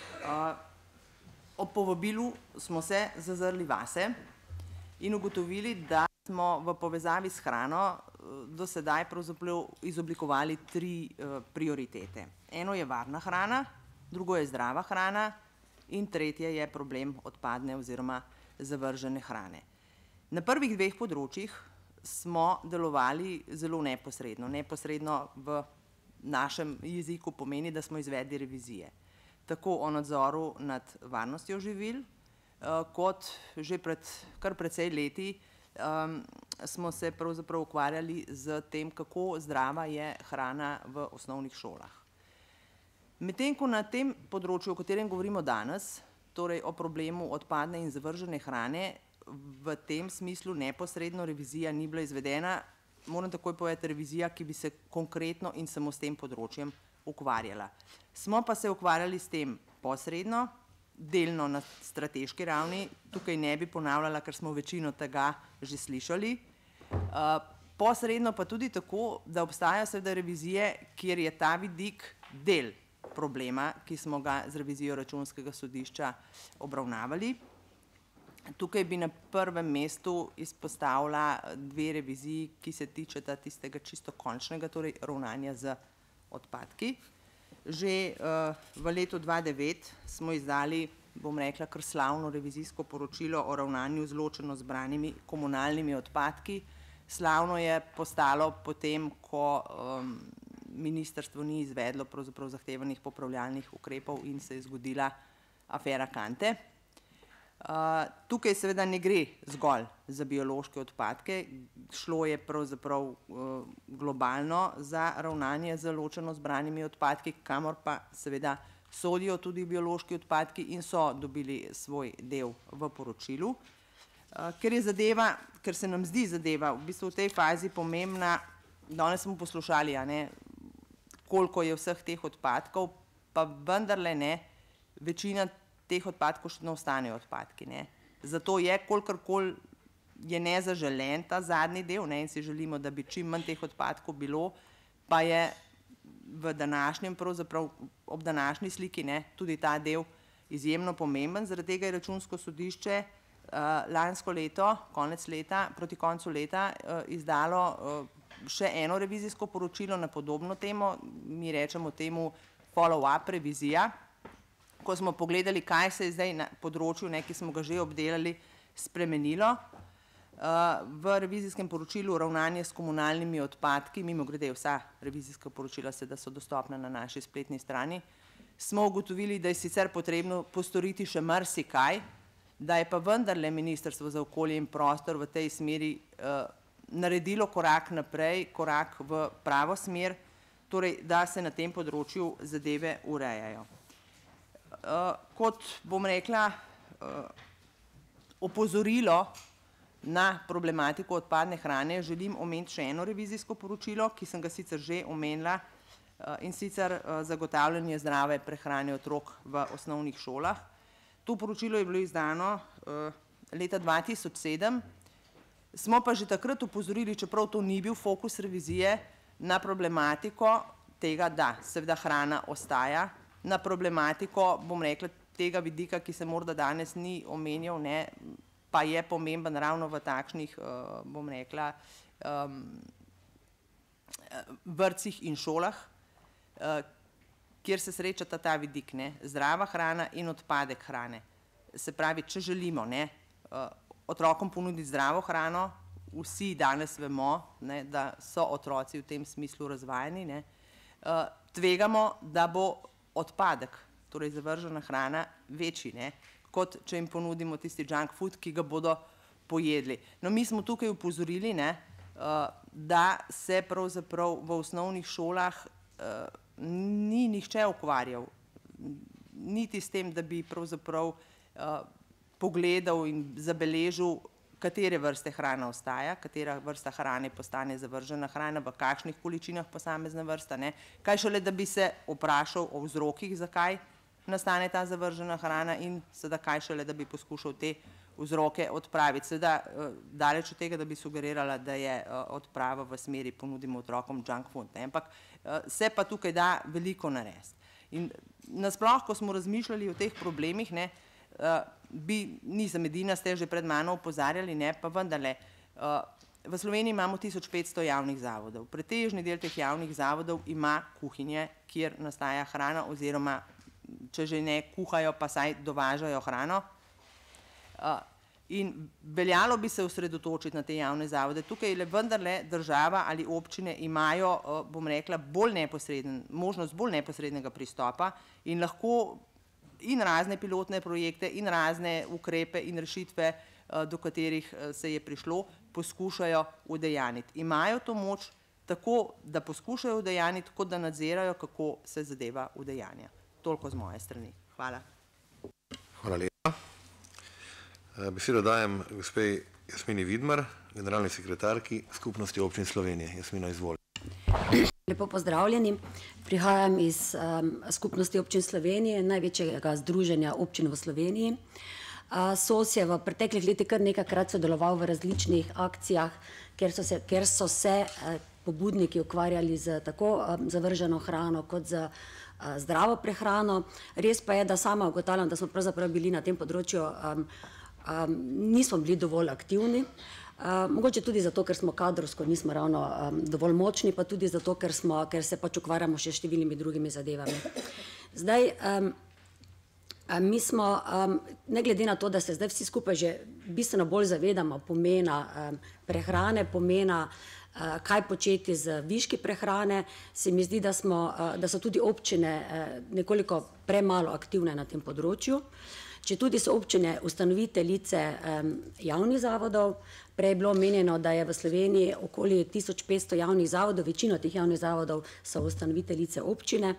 Ob povabilu smo se zazrli vase in ugotovili, da smo v povezavi s hrano do sedaj pravzaprav izoblikovali 3 prioritete. Eno je varna hrana, drugo je zdrava hrana in tretje je problem odpadne oziroma zavržene hrane. Na prvih 2 področjih smo delovali zelo neposredno. Neposredno v našem jeziku pomeni, da smo izvedli revizije. Tako o nadzoru nad varnostjo živil, kot že pred kar precej leti smo se pravzaprav ukvarjali z tem, kako zdrava je hrana v osnovnih šolah. Medtem ko na tem področju, o katerem govorimo danes, torej o problemu odpadne in zavržene hrane, v tem smislu neposredno revizija ni bila izvedena, moram takoj povedati, revizija, ki bi se konkretno in samo s tem področjem ukvarjala. Smo pa se ukvarjali s tem posredno, delno na strateški ravni, tukaj ne bi ponavljala, ker smo večino tega že slišali, posredno pa tudi tako, da obstajajo seveda revizije, kjer je ta vidik del problema, ki smo ga z revizijo Računskega sodišča obravnavali. Tukaj bi na prvem mestu izpostavila 2 reviziji, ki se tičeta tistega čisto končnega, torej ravnanja z odpadki. Že v letu 2009 smo izdali, bom rekla, kar slavno revizijsko poročilo o ravnanju z ločeno zbranimi komunalnimi odpadki. Slavno je postalo potem, ko ministrstvo ni izvedlo pravzaprav zahtevanih popravljalnih ukrepov in se je zgodila afera Kante. Tukaj seveda ne gre zgolj za biološke odpadke, šlo je pravzaprav globalno za ravnanje z ločeno zbranimi odpadki, kamor pa seveda sodijo tudi biološki odpadki in so dobili svoj del v poročilu. Ker se nam zdi zadeva v bistvu v tej fazi pomembna, danes smo poslušali, koliko je vseh teh odpadkov, pa vendarle ne, večina teh odpadkov še ne ostanejo odpadki. Zato je, kolikorkoli je nezaželen ta zadnji del in si želimo, da bi čim manj teh odpadkov bilo, pa je v današnjem, pravzaprav ob današnji sliki, tudi ta del izjemno pomemben. Zaradi tega je Računsko sodišče lansko leto, konec leta, proti koncu leta izdalo še eno revizijsko poročilo na podobno temo, mi rečemo temu follow-up revizija, ko smo pogledali, kaj se je zdaj na področju, ki smo ga že obdelali, spremenilo. V revizijskem poročilu ravnanje s komunalnimi odpadki, mimogrede vsa revizijska poročila seveda so dostopna na naši spletni strani, smo ugotovili, da je sicer potrebno postoriti še marsikaj, da je pa vendarle Ministrstvo za okolje in prostor v tej smeri naredilo korak naprej, korak v pravo smer, torej da se na tem področju zadeve urejajo. Kot bom rekla, opozorilo na problematiko odpadne hrane želim omeniti še eno revizijsko poročilo, ki sem ga sicer že omenila, in sicer zagotavljanje zdrave prehrane otrok v osnovnih šolah. To poročilo je bilo izdano leta 2007, smo pa že takrat opozorili, čeprav to ni bil fokus revizije, na problematiko tega, da seveda hrana ostaja, na problematiko, bom rekla, tega vidika, ki se morda danes ni omenjal, pa je pomemben ravno v takšnih, bom rekla, vrtcih in šolah, kjer se srečata ta vidik, zdrava hrana in odpadek hrane. Se pravi, če želimo otrokom ponuditi zdravo hrano, vsi danes vemo, da so otroci v tem smislu razvajeni, tvegamo, da bo odpadek, torej zavržena hrana, večji, kot če jim ponudimo tisti junk food, ki ga bodo pojedli. No, mi smo tukaj upozorili, da se pravzaprav v osnovnih šolah ni nihče ukvarjal, niti s tem, da bi pravzaprav pogledal in zabeležil, katere vrste hrana ostaja, katera vrsta hrane postane zavržena hrana, v kakšnih količinah posamezna vrsta, kaj šele, da bi se vprašal o vzrokih, zakaj nastane ta zavržena hrana in seveda kaj šele, da bi poskušal te vzroke odpraviti. Seveda daleč od tega, da bi sugerirala, da je odprava v smeri ponudimo otrokom junk food, ampak se pa tukaj da veliko narediti. In nasploh, ko smo razmišljali o teh problemih, nisem edina, ste že pred mano opozarjali, pa vendarle, V Sloveniji imamo 1500 javnih zavodov. Pretežni del teh javnih zavodov ima kuhinje, kjer nastaja hrana oziroma, če že ne kuhajo, pa saj dovažajo hrano. In veljalo bi se osredotočiti na te javne zavode. Tukaj le vendarle država ali občine imajo, bom rekla, možnost bolj neposrednega pristopa in lahko in razne pilotne projekte in razne ukrepe in rešitve, do katerih se je prišlo, poskušajo udejaniti. Imajo to moč tako, da poskušajo udejaniti, kot da nadzirajo, kako se zadeva udejanja. Toliko z moje strani. Hvala.
Hvala lepa. Besedo dajem gospe Jasmini Vidmar, generalni sekretarki Skupnosti občin Slovenije. Jasmina, izvoli.
Lepo pozdravljeni. Prihajam iz Skupnosti občin Slovenije, največjega združenja občin v Sloveniji. SOS je v preteklih letih kar nekajkrat sodeloval v različnih akcijah, kjer so se pobudniki ukvarjali z tako zavrženo hrano kot z zdravo prehrano. Res pa je, da sama ugotavljam, da smo pravzaprav bili na tem področju, nismo bili dovolj aktivni. Mogoče tudi zato, ker smo kadrovsko nismo ravno dovolj močni, pa tudi zato, ker se pač ukvarjamo še številnimi drugimi zadevami. Zdaj, mi smo, ne glede na to, da se zdaj vsi skupaj že bistveno bolj zavedamo pomena prehrane, pomena kaj početi z viški prehrane, se mi zdi, da so tudi občine nekoliko premalo aktivne na tem področju. Četudi so občine ustanoviteljice javnih zavodov, prej je bilo omenjeno, da je v Sloveniji okoli 1500 javnih zavodov, večino teh javnih zavodov so ustanoviteljice občine.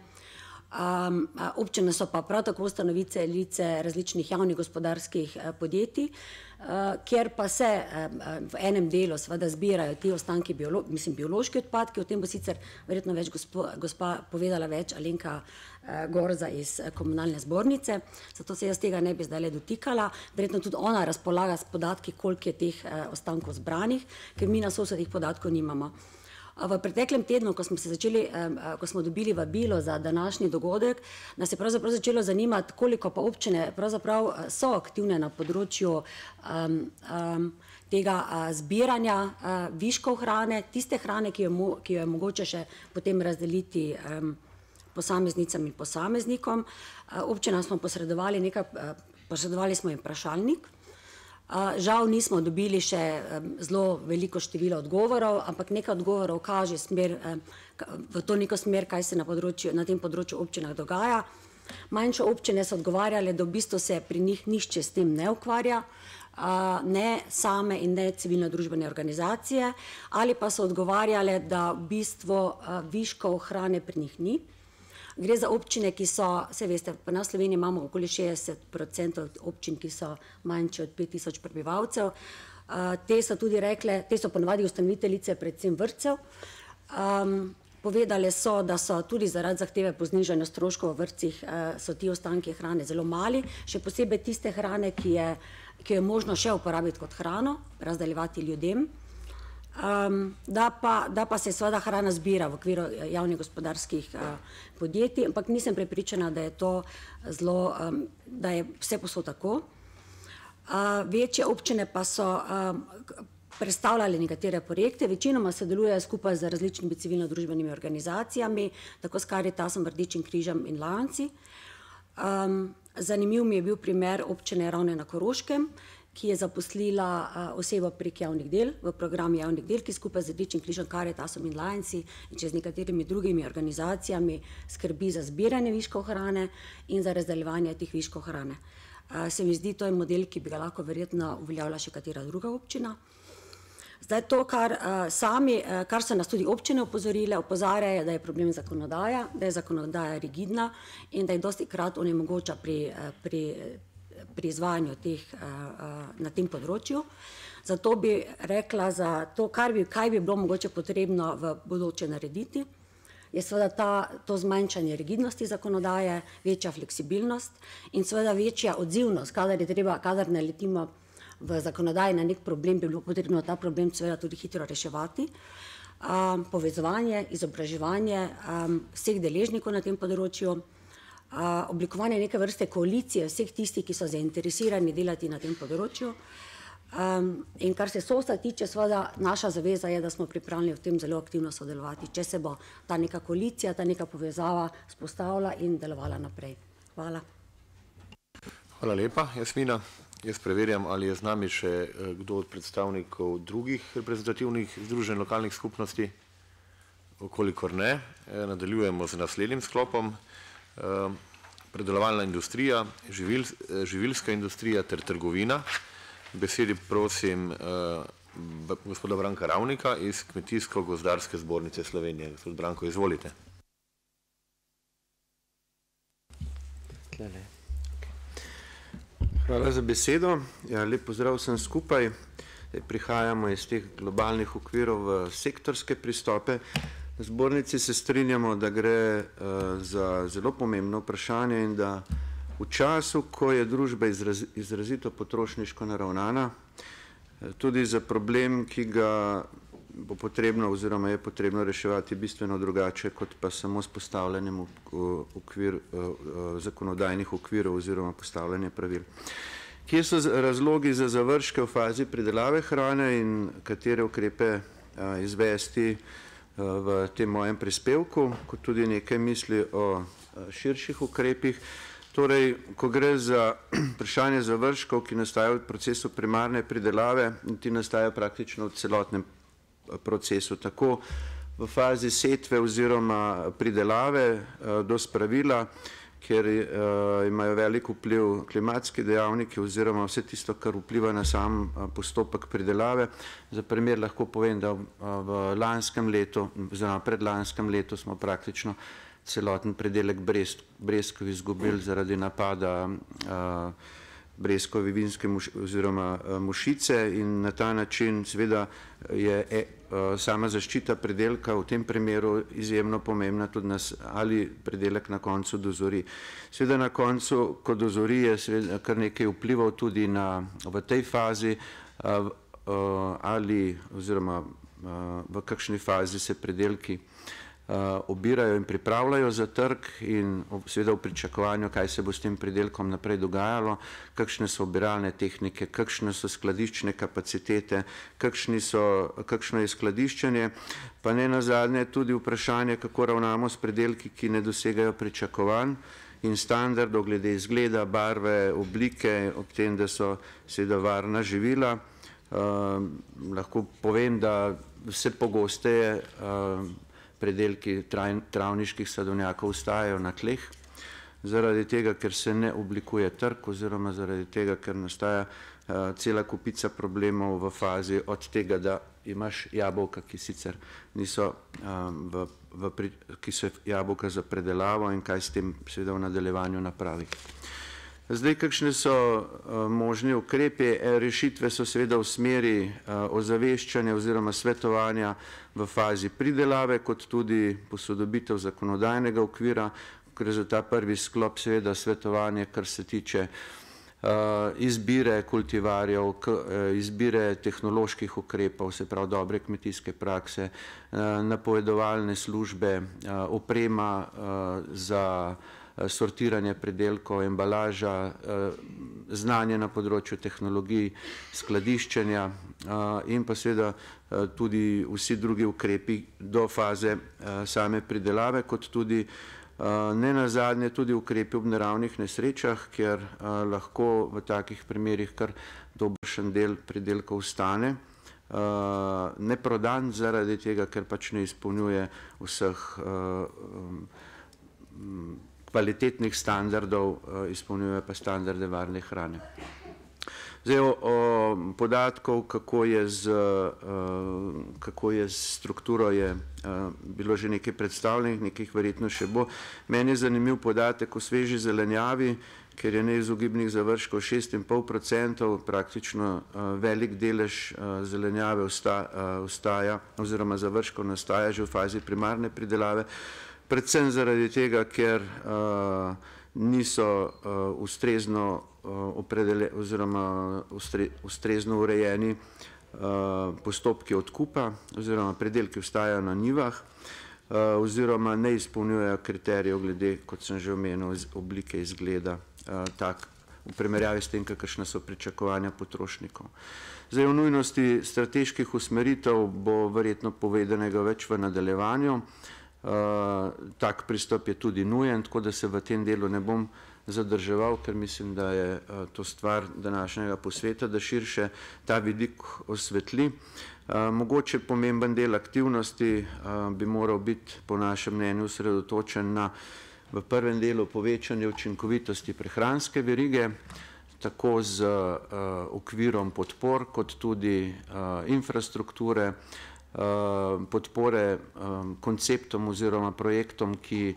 Občine so pa prav tako ustanoviteljice različnih javnih gospodarskih podjetij, kjer pa se v enem delu seveda zbirajo ti ostanki, biološki odpadki, o tem bo sicer verjetno več gospa povedala več, Alenka Gorza iz komunalne zbornice, zato se jaz tega ne bi zdaj dotikala. Verjetno tudi ona razpolaga s podatki, koliko je teh ostankov zbranih, ker mi na SOS teh podatkov nimamo. V preteklem tednu, ko smo dobili vabilo za današnji dogodek, nas je pravzaprav začelo zanimati, koliko pa občine pravzaprav so aktivne na področju tega zbiranja viškov hrane, tiste hrane, ki jo je mogoče še potem razdeliti posameznicam in posameznikom. Občinam smo posredovali smo jim vprašalnik. Žal nismo dobili še zelo veliko število odgovorov, ampak nekaj odgovorov kaže v to neko smer, kaj se na tem področju občinah dogaja. Manjše občine so odgovarjale, da v bistvu se pri njih nihče s tem ne ukvarja, ne same in ne civilno-družbene organizacije, ali pa so odgovarjale, da v bistvu viškov hrane pri njih ni. Gre za občine, ki so, saj veste, pa na Sloveniji imamo okoli 60% občin, ki so manjše od 5000 prebivalcev. Te so tudi rekle, te so ponavadi ustanoviteljice predvsem vrtcev. Povedale so, da so tudi zaradi zahteve po znižanju stroškov v vrtcih so ti ostanki hrane zelo mali, še posebej tiste hrane, ki je možno še uporabiti kot hrano, razdeljevati ljudem. Da pa se seveda hrana zbira v okviru javnih gospodarskih podjetij, ampak nisem prepričana, da je to da je vse povsod tako. Večje občine pa so predstavljali nekatere projekte, večinoma sodelujejo skupaj z različnimi civilno-družbenimi organizacijami, tako s Karitasom, Rdečim križem in Lions. Zanimiv mi je bil primer občine Ravne na Koroškem, ki je zaposlila osebo prek javnih del, v programu javnih del, ki skupaj z Rdečim križem, Karitasom in Lions in še z nekaterimi drugimi organizacijami skrbi za zbiranje viškov hrane in za razdeljevanje teh viškov hrane. Se mi zdi, to je model, ki bi ga lahko verjetno uveljavila še katera druga občina. Zdaj to, kar so nas tudi občine opozarjajo, da je problem zakonodaja, da je zakonodaja rigidna in da je dostikrat onemogoča pri izvajanju na tem področju. Zato bi rekla za to, kaj bi bilo mogoče potrebno v bodoče narediti, je seveda to zmanjšanje rigidnosti zakonodaje, večja fleksibilnost in seveda večja odzivnost, kadar naletimo v zakonodaji na nek problem, bi bilo potrebno ta problem seveda tudi hitro reševati. Povezovanje, izobraževanje vseh deležnikov na tem področju, oblikovanje neke vrste koalicije vseh tistih, ki so zainteresirani delati na tem področju. In kar se SOS-a tiče, seveda naša zaveza je, da smo pripravljeni v tem zelo aktivno sodelovati, če se bo ta neka koalicija, ta neka povezava spostavila in delovala naprej. Hvala.
Hvala lepa, Jasmina. Jaz preverjam, ali je z nami še kdo od predstavnikov drugih reprezentativnih združenj lokalnih skupnosti. Okolikor ne, nadaljujemo z naslednjim sklopom. Predelovalna industrija, živilska industrija ter trgovina. Besedi prosim gospoda Branka Ravnika iz Kmetijsko-gozdarske zbornice Slovenije. Gospod Branko, izvolite.
Hvala za besedo. Ja, lep pozdrav vsem skupaj. Prihajamo iz teh globalnih okvirov v sektorske pristope. Na zbornici se strinjamo, da gre za zelo pomembno vprašanje in da v času, ko je družba izrazito potrošniško naravnana, tudi za problem, ki ga bo potrebno oziroma je potrebno reševati bistveno drugače, kot pa samo s postavljanjem zakonodajnih okvirov oziroma postavljanje pravil. Kje so razlogi za zavržke v fazi pridelave hrane in katere ukrepe izvesti v tem mojem prispevku, kot tudi nekaj misli o širših ukrepih. Torej, ko gre za vprašanje zavržkov, ki nastajajo v procesu primarne pridelave, in ti nastajajo praktično v celotnem procesu, tako v fazi setve oziroma pridelave do spravila, kjer imajo velik vpliv klimatski dejavniki oziroma vse tisto, kar vpliva na sam postopek pridelave. Za primer lahko povem, da v lanskem letu oziroma predlanskem letu smo praktično celoten predelek breskov izgubili zaradi napada breskove vinske oziroma mušice in na ta način seveda je sama zaščita predelka v tem primeru izjemno pomembna, tudi ali predelek na koncu dozori. Seveda na koncu, ko dozori, je seveda kar nekaj vplivov tudi v tej fazi ali oziroma v kakšni fazi se predelki obirajo in pripravljajo za trg in seveda v pričakovanju, kaj se bo s tem pridelkom naprej dogajalo, kakšne so obiralne tehnike, kakšne so skladiščne kapacitete, kakšno je skladiščenje, pa ne nazadnje tudi vprašanje, kako ravnamo s pridelki, ki ne dosegajo pričakovanj in standardov glede izgleda, barve, oblike, ob tem, da so seveda varna živila. Lahko povem, da vse pogosteje predelki travniških sadovnjakov ostajajo na tleh, zaradi tega, ker se ne oblikuje trg oziroma zaradi tega, ker nastaja cela kupica problemov v fazi od tega, da imaš jabolka, ki sicer niso ki so jabolka za predelavo in kaj s tem seveda v nadaljevanju napraviti. Zdaj, kakšne so možni ukrepi? Rešitve so seveda v smeri ozaveščanja oziroma svetovanja v fazi pridelave, kot tudi posodobitev zakonodajnega okvira, ker je za ta prvi sklop seveda svetovanje, kar se tiče izbire kultivarjev, izbire tehnoloških ukrepov, se pravi dobre kmetijske prakse, napovedovalne službe, oprema za sortiranje predelkov, embalaža, znanje na področju tehnologij, skladiščenja in pa seveda tudi vsi drugi ukrepi do faze same pridelave, kot tudi ne nazadnje tudi ukrepi ob naravnih nesrečah, ker lahko v takih primerih kar dobršen del pridelkov ostane neprodan zaradi tega, ker pač ne izpolnjuje vseh kvalitetnih standardov, izpolnjuje pa standarde varne hrane. Zdaj o podatkov, kako je z strukturo, je bilo že nekaj predstavljenih, nekih verjetno še bo. Meni je zanimiv podatek o sveži zelenjavi, ker je neizogibnih zavržkov 6,5%, praktično velik delež zelenjave ostaja oziroma zavržkov nastaja že v fazi primarne pridelave, predvsem zaradi tega, ker niso ustrezno oziroma ustrezno urejeni postopki odkupa oziroma predelki ostajajo na njivah oziroma ne izpolnjujejo kriterijev glede, kot sem že omenil, oblike izgleda v primerjavi s tem, kakršna so pričakovanja potrošnikov. Zdaj, o nujnosti strateških usmeritev bo verjetno povedanega več v nadaljevanju. Tak pristop je tudi nujen, tako da se v tem delu ne bom zadrževal, ker mislim, da je to stvar današnjega posveta, da širše ta vidik osvetli. Mogoče pomemben del aktivnosti bi moral biti po našem mnenju osredotočen na v prvem delu povečanje učinkovitosti prehranske verige, tako z okvirom podpor, kot tudi infrastrukture, podpore konceptom oziroma projektom, ki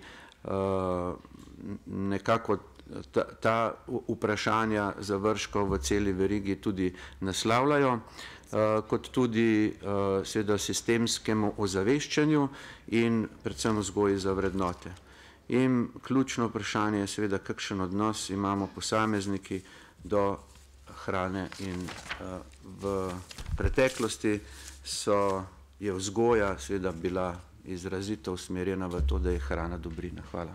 nekako ta vprašanja zavržkov v celi verigi tudi naslavljajo, kot tudi seveda sistemskemu ozaveščanju in predvsem vzgoji za vrednote. In ključno vprašanje je seveda, kakšen odnos imamo posamezniki do hrane in v preteklosti je vzgoja seveda bila izrazito usmerjena v to, da je hrana dobrina. Hvala.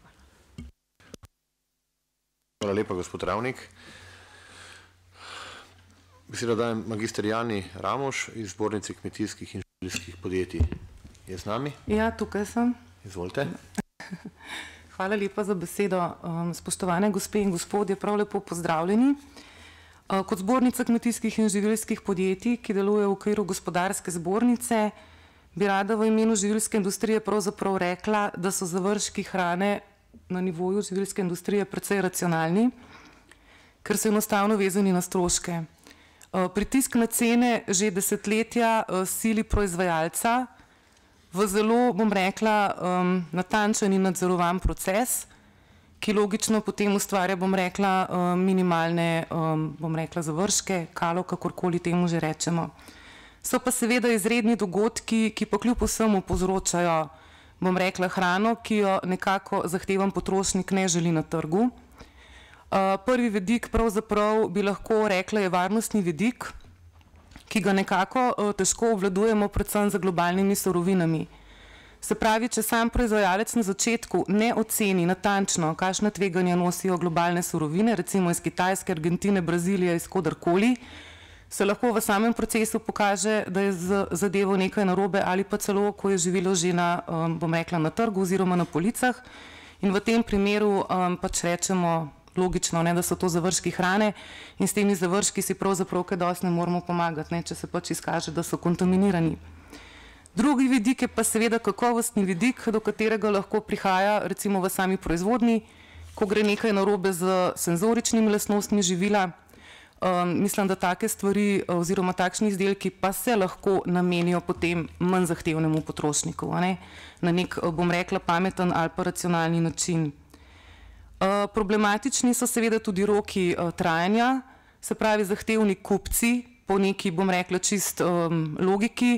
Hvala lepa, gospod Ravnik. Besedo dajem magister Jani Ramoš iz Zbornice kmetijskih in živilskih podjetij. Je z nami?
Ja, tukaj sem.
Izvolite.
Hvala lepa za besedo. Spoštovane gospe in gospodje, prav lepo pozdravljeni. Kot Zbornica kmetijskih in živilskih podjetij, ki deluje v okviru gospodarske zbornice, bi rada v imenu živilske industrije pravzaprav rekla, da so zavržki hrane na nivoju živilske industrije precej racionalni, ker so enostavno vezani na stroške. Pritisk na cene že desetletja sili proizvajalca v zelo, bom rekla, natančen in nadzorovan proces, ki logično potem ustvarja, bom rekla, minimalne, bom rekla, zavržke, kalo, kakorkoli temu že rečemo. So pa seveda izredni dogodki, ki pa kljub vsemu povzročajo, bom rekla, hrano, ki jo nekako zahtevan potrošnik ne želi na trgu. Prvi vidik pravzaprav bi lahko rekla je varnostni vidik, ki ga nekako težko obvladujemo predvsem za globalnimi surovinami. Se pravi, če sam proizvajalec na začetku ne oceni natančno, kakšna tveganja nosijo globalne surovine, recimo iz Kitajske, Argentine, Brazilije, iz kodarkoli, se lahko v samem procesu pokaže, da je z zadevo nekaj narobe ali pa celo, ko je živilo že na, bom rekla, na trgu oziroma na policah. In v tem primeru pač rečemo logično, ne, da so to zavržki hrane in s temi zavržki si pravzaprav kaj dosti ne moramo pomagati, ne, če se pač izkaže, da so kontaminirani. Drugi vidik je pa seveda kakovostni vidik, do katerega lahko prihaja recimo v sami proizvodnji, ko gre nekaj narobe z senzoričnimi lastnostmi živila. Mislim, da take stvari oziroma takšni izdelki pa se lahko namenijo potem manj zahtevnemu potrošniku, ne? Na nek, bom rekla, pameten ali pa racionalni način. Problematični so seveda tudi roki trajanja, se pravi zahtevni kupci po neki, bom rekla, čist logiki,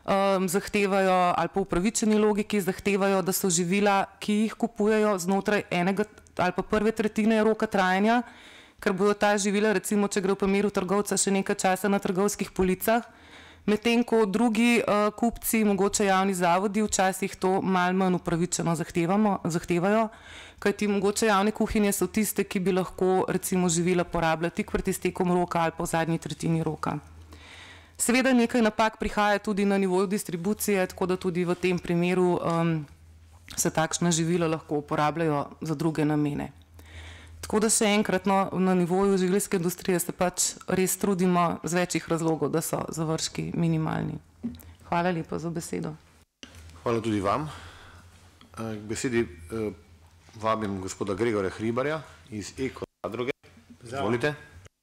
zahtevajo ali pa upravičeni logiki zahtevajo, da so živila, ki jih kupujejo znotraj enega ali pa prve tretjine roka trajanja, ker bodo ta živila, recimo, če gre v primeru trgovca še nekaj časa na trgovskih policah, medtem ko drugi kupci, mogoče javni zavodi, včasih to malo manj upravičeno zahtevajo, kajti mogoče javne kuhinje so tiste, ki bi lahko recimo živila porabljali tik pred iztekom roka ali pa v zadnji tretjini roka. Seveda nekaj napak prihaja tudi na nivoju distribucije, tako da tudi v tem primeru se takšna živila lahko uporabljajo za druge namene. Tako da še enkrat, na nivoju živilske industrije se pač res trudimo z večjih razlogov, da so zavržki minimalni. Hvala lepa za besedo.
Hvala tudi vam. K besedi vabim gospoda Gregorja Hribarja iz Eko zadruge. Izvolite.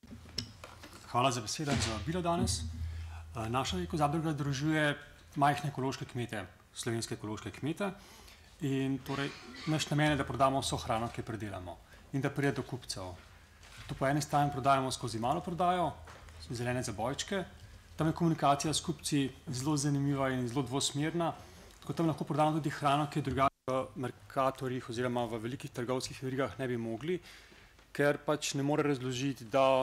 Hvala za besedo in za vabilo danes. Naša Eko zadruga združuje majhne ekološke kmete, slovenske ekološke kmete, in torej naš namen je, da prodamo vso hrano, ki jo pridelamo in da pride do kupcev. To po eni strani prodajamo skozi malo prodajo, zelene zabojčke, tam je komunikacija s kupci zelo zanimiva in zelo dvosmerna, tako tam lahko prodamo tudi hrano, ki je drugače v merkatorjih oziroma v velikih trgovskih verigah ne bi mogli, ker pač ne more razložiti, da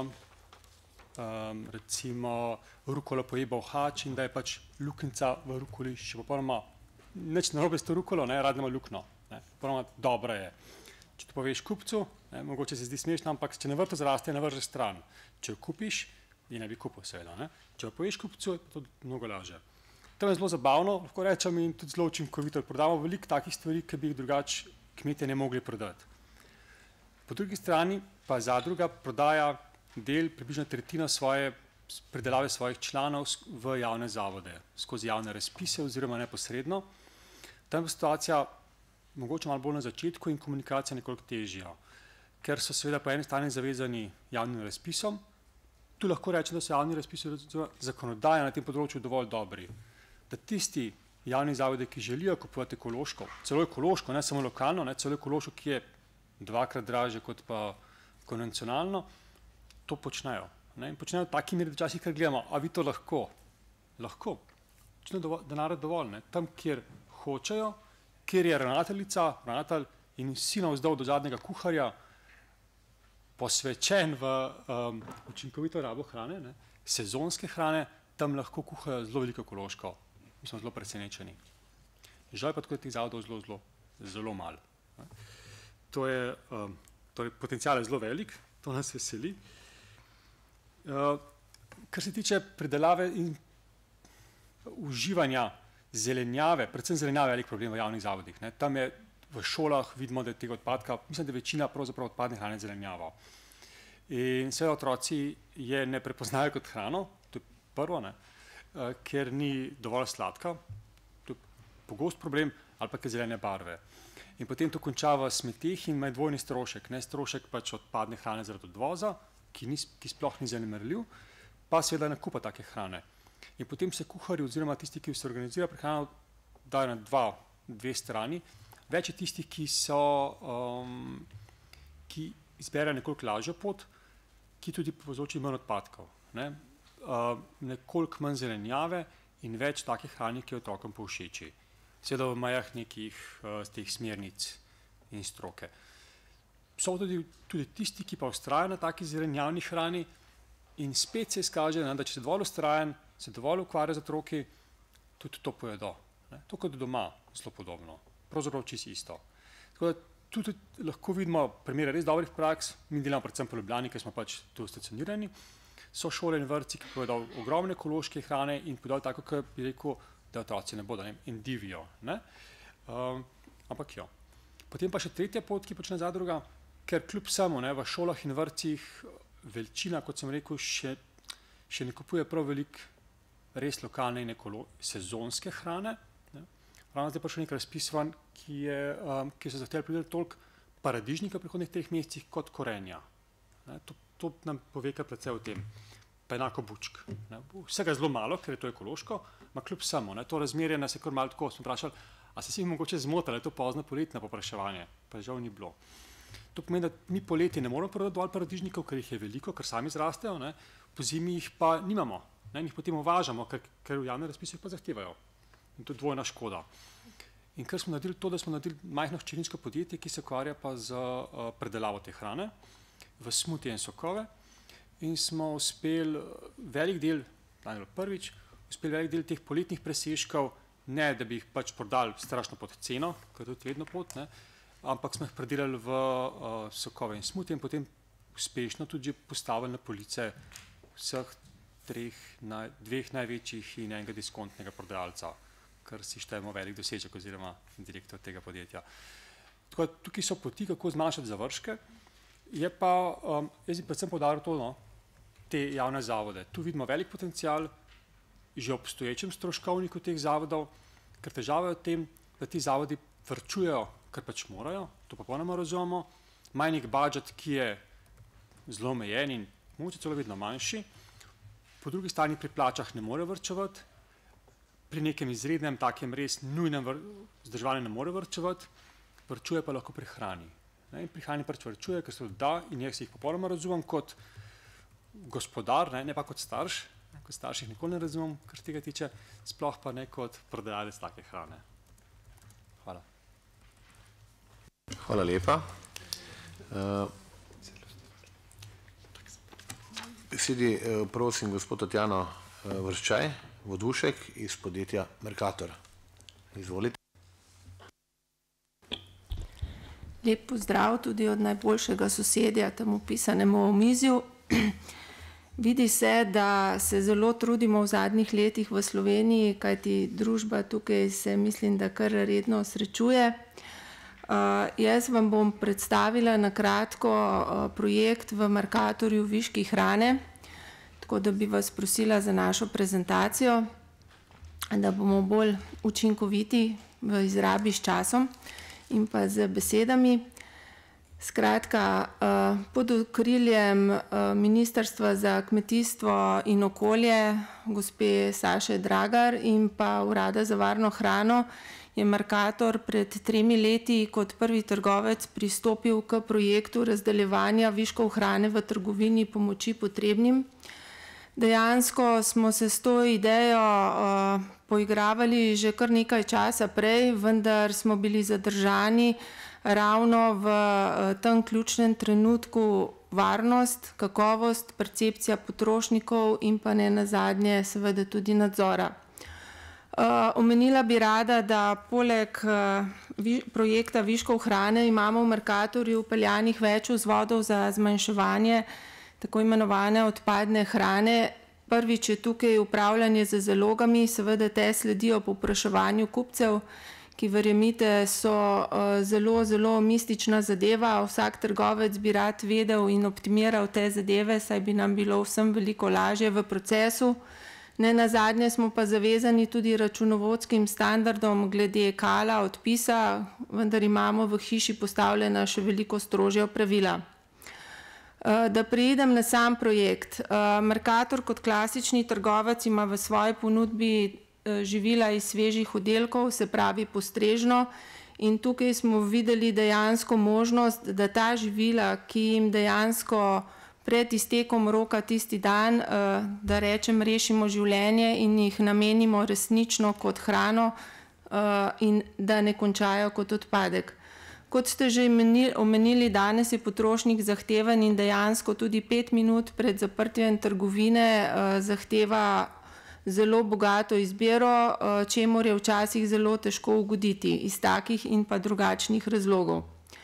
recimo rukola pojeba v hač in da je pač luknjica v rukoli še popolnoma nič narobe s to rukolo, rad ima lukno, popolnoma dobra je. Če to poveš kupcu, Mogoče se zdi smešno, ampak če na vrtu zraste, ne vržeš stran. Če jo kupiš, je ne bi kupil, seveda. Če jo poveš kupcu, je to mnogo lažje. To je zelo zabavno, lahko rečem, in tudi zelo učinkovito. Prodamo veliko takih stvari, ki bi jih drugače kmetje ne mogli prodati. Po drugi strani pa zadruga prodaja del, približno tretjino svoje predelave svojih članov v javne zavode, skozi javne razpise oziroma neposredno. Tam je situacija mogoče malo bolj na začetku in komunikacija nekoliko težja, ker so seveda po eni strani zavezani javnim razpisom. Tu lahko rečem, da so javni razpisi zakonodaja na tem področju dovolj dobri, da tisti javni zavodi, ki želijo kupovati ekološko, celo ekološko, ne samo lokalno, celo ekološko, ki je dvakrat dražje kot pa konvencionalno, to počnejo. In počnejo v taki meri, da včasih kar gledamo, a vi to lahko? Lahko. Denar je dovolj. Tam, kjer hočejo, kjer je ravnateljica, ravnatelj in vsi navzdol do zadnjega kuharja posvečen v učinkovito rabo hrane, sezonske hrane, tam lahko kuhajo zelo veliko ekološko. Mi smo zelo presenečeni. Žal pa tako je teh zavodov zelo malo. Torej potencial je zelo velik, to nas veseli. Kar se tiče predelave in uživanja zelenjave, predvsem zelenjave je velik problem v javnih zavodih. Tam je v šolah, vidimo, da je tega odpadka, mislim, da je večina pravzaprav odpadne hrane zelenjava. In seveda otroci je ne prepoznajo kot hrano, to je prvo, ker ni dovolj sladka, to je pogost problem, ali pa je zelene barve. In potem to konča v smeteh in ima dvojni strošek. Strošek pač odpadne hrane zaradi odvoza, ki sploh ni zanemarljiv, pa seveda nakupa take hrane. In potem se kuharji oziroma tisti, ki se organizira prehrano, dajo na dve strani. Več je tistih, ki izberejo nekoliko lažjo pot, ki tudi povzroči manj odpadkov. Nekoliko manj zelenjave in več takih hrane, ki je otrokom povšeči. Seveda v mejah nekih teh smernic in stroke. So tudi tisti, ki pa vztrajajo na taki zelenjavni hrani in spet se izkaže, da če se dovolj vztrajen, se dovolj ukvarja z otroki, tudi to pojedo. To kot doma, zelo podobno. Pravzaprav čisto isto. Tako da tudi lahko vidimo primere res dobrih praks, mi delamo predvsem po Ljubljani, ker smo pač tu stacionirani. So šole in vrtci, ki pojedo ogromne ekološke hrane in pojedo tako, kot bi rekel, da otroci ne bodo in divijo. Ampak jo. Potem pa še tretja pot, ki počne zadruga, ker kljub samo v šolah in vrtcih veličina, kot sem rekel, še ne kupuje prav veliko res lokalne in sezonske hrane. Ravno zdaj pa še nekaj razpisovan, ki so zahtevali pridelati toliko paradižnika v prihodnjih 3 mesecih kot korenja. To nam pove kar precej o tem. Pa enako bučk. Vsega zelo malo, ker je to ekološko, ma kljub samo. To razmerje nas je kar malo tako. Smo vprašali, a se si jih mogoče zmotili, je to pozno poletno povpraševanje, pa žal ni bilo. To pomeni, da mi poleti ne moramo prodati dovolj paradižnikov, ker jih je veliko, ker sami zrastejo, po zimi jih pa nimamo, jih potem uvažamo, ker v javne razpise pa zahtevajo. In to je dvojna škoda. In ker smo naredili to, da smo naredili majhno hčerinsko podjetje, ki se ukvarja pa z predelavo te hrane v smutije in sokove, in smo uspeli velik del, prvič, velik del teh poletnih presežkov, ne da bi jih pač prodali strašno pod ceno, ker je tudi vedno pot, ampak smo jih predelali v sokove in smutije in potem uspešno tudi postavili na police vseh 2 največjih in enega diskontnega prodajalca, kar si štejemo velik dosežek oziroma direktor tega podjetja. Tako da tukaj so poti, kako zmanjšati završke, je pa, jaz bi predvsem poudaril to, te javne zavode. Tu vidimo velik potencial že v obstoječem stroškovniku teh zavodov, ker težava je v tem, da ti zavodi varčujejo, kar pač morajo, to pa popolnoma razumemo, imajo nek budžet, ki je zelo omejen in mogoče celo vedno manjši, po drugi strani pri plačah ne morejo varčevati, pri nekem izrednem, takem res nujnem vzdrževanju ne morejo varčevati, varčuje pa lahko pri hrani. In pri hrani pač varčuje, ker se to da in jaz jih popolnoma razumem kot gospodar, ne pa kot starš, kot starš jih nikoli ne razumem, kar se tega tiče, sploh pa ne kot prodajalec take hrane. Hvala.
Hvala lepa. Besedi prosim gospod Tatjano Vrščaj, Vodušek iz podjetja Mercator. Izvolite.
Lep pozdrav tudi od najboljšega sosedja temu pisanemu omizju. Vidi se, da se zelo trudimo v zadnjih letih v Sloveniji, kajti družba tukaj se mislim, da kar redno srečuje. Jaz vam bom predstavila na kratko projekt v Mercatorju viški hrane, tako da bi vas prosila za našo prezentacijo, da bomo bolj učinkoviti v izrabi s časom in pa z besedami. Skratka, pod okriljem Ministrstva za kmetijstvo in okolje, gospe Saše Dragar in pa Urada za varno hrano, je Mercator pred 3 leti kot prvi trgovec pristopil k projektu razdeljevanja viškov hrane v trgovini pomoči potrebnim. Dejansko smo se s to idejo poigravali že kar nekaj časa prej, vendar smo bili zadržani ravno v tem ključnem trenutku varnost, kakovost, percepcija potrošnikov in pa ne nazadnje seveda tudi nadzora. Omenila bi rada, da poleg projekta viškov hrane imamo v Mercatorju vpeljanih več vzvodov za zmanjševanje tako imenovane odpadne hrane. Prvič je tukaj upravljanje z zalogami, seveda te sledijo povpraševanju kupcev, ki verjemite so zelo mistična zadeva. Vsak trgovec bi rad vedel in optimiral te zadeve, saj bi nam bilo vsem veliko lažje v procesu. Ne nazadnje smo pa zavezani tudi računovodskim standardom glede kala, odpisa, vendar imamo v hiši postavljena še veliko strožja pravila. Da preidem na sam projekt. Mercator kot klasični trgovec ima v svoji ponudbi živila iz svežih oddelkov, se pravi postrežno, in tukaj smo videli dejansko možnost, da ta živila, ki jim dejansko pred iztekom roka tisti dan, da rečem, rešimo življenje in jih namenimo resnično kot hrano in da ne končajo kot odpadek. Kot ste že omenili, danes je potrošnik zahteven in dejansko tudi 5 minut pred zaprtjem trgovine zahteva zelo bogato izbiro, čemur je včasih zelo težko ugoditi iz takih in pa drugačnih razlogov.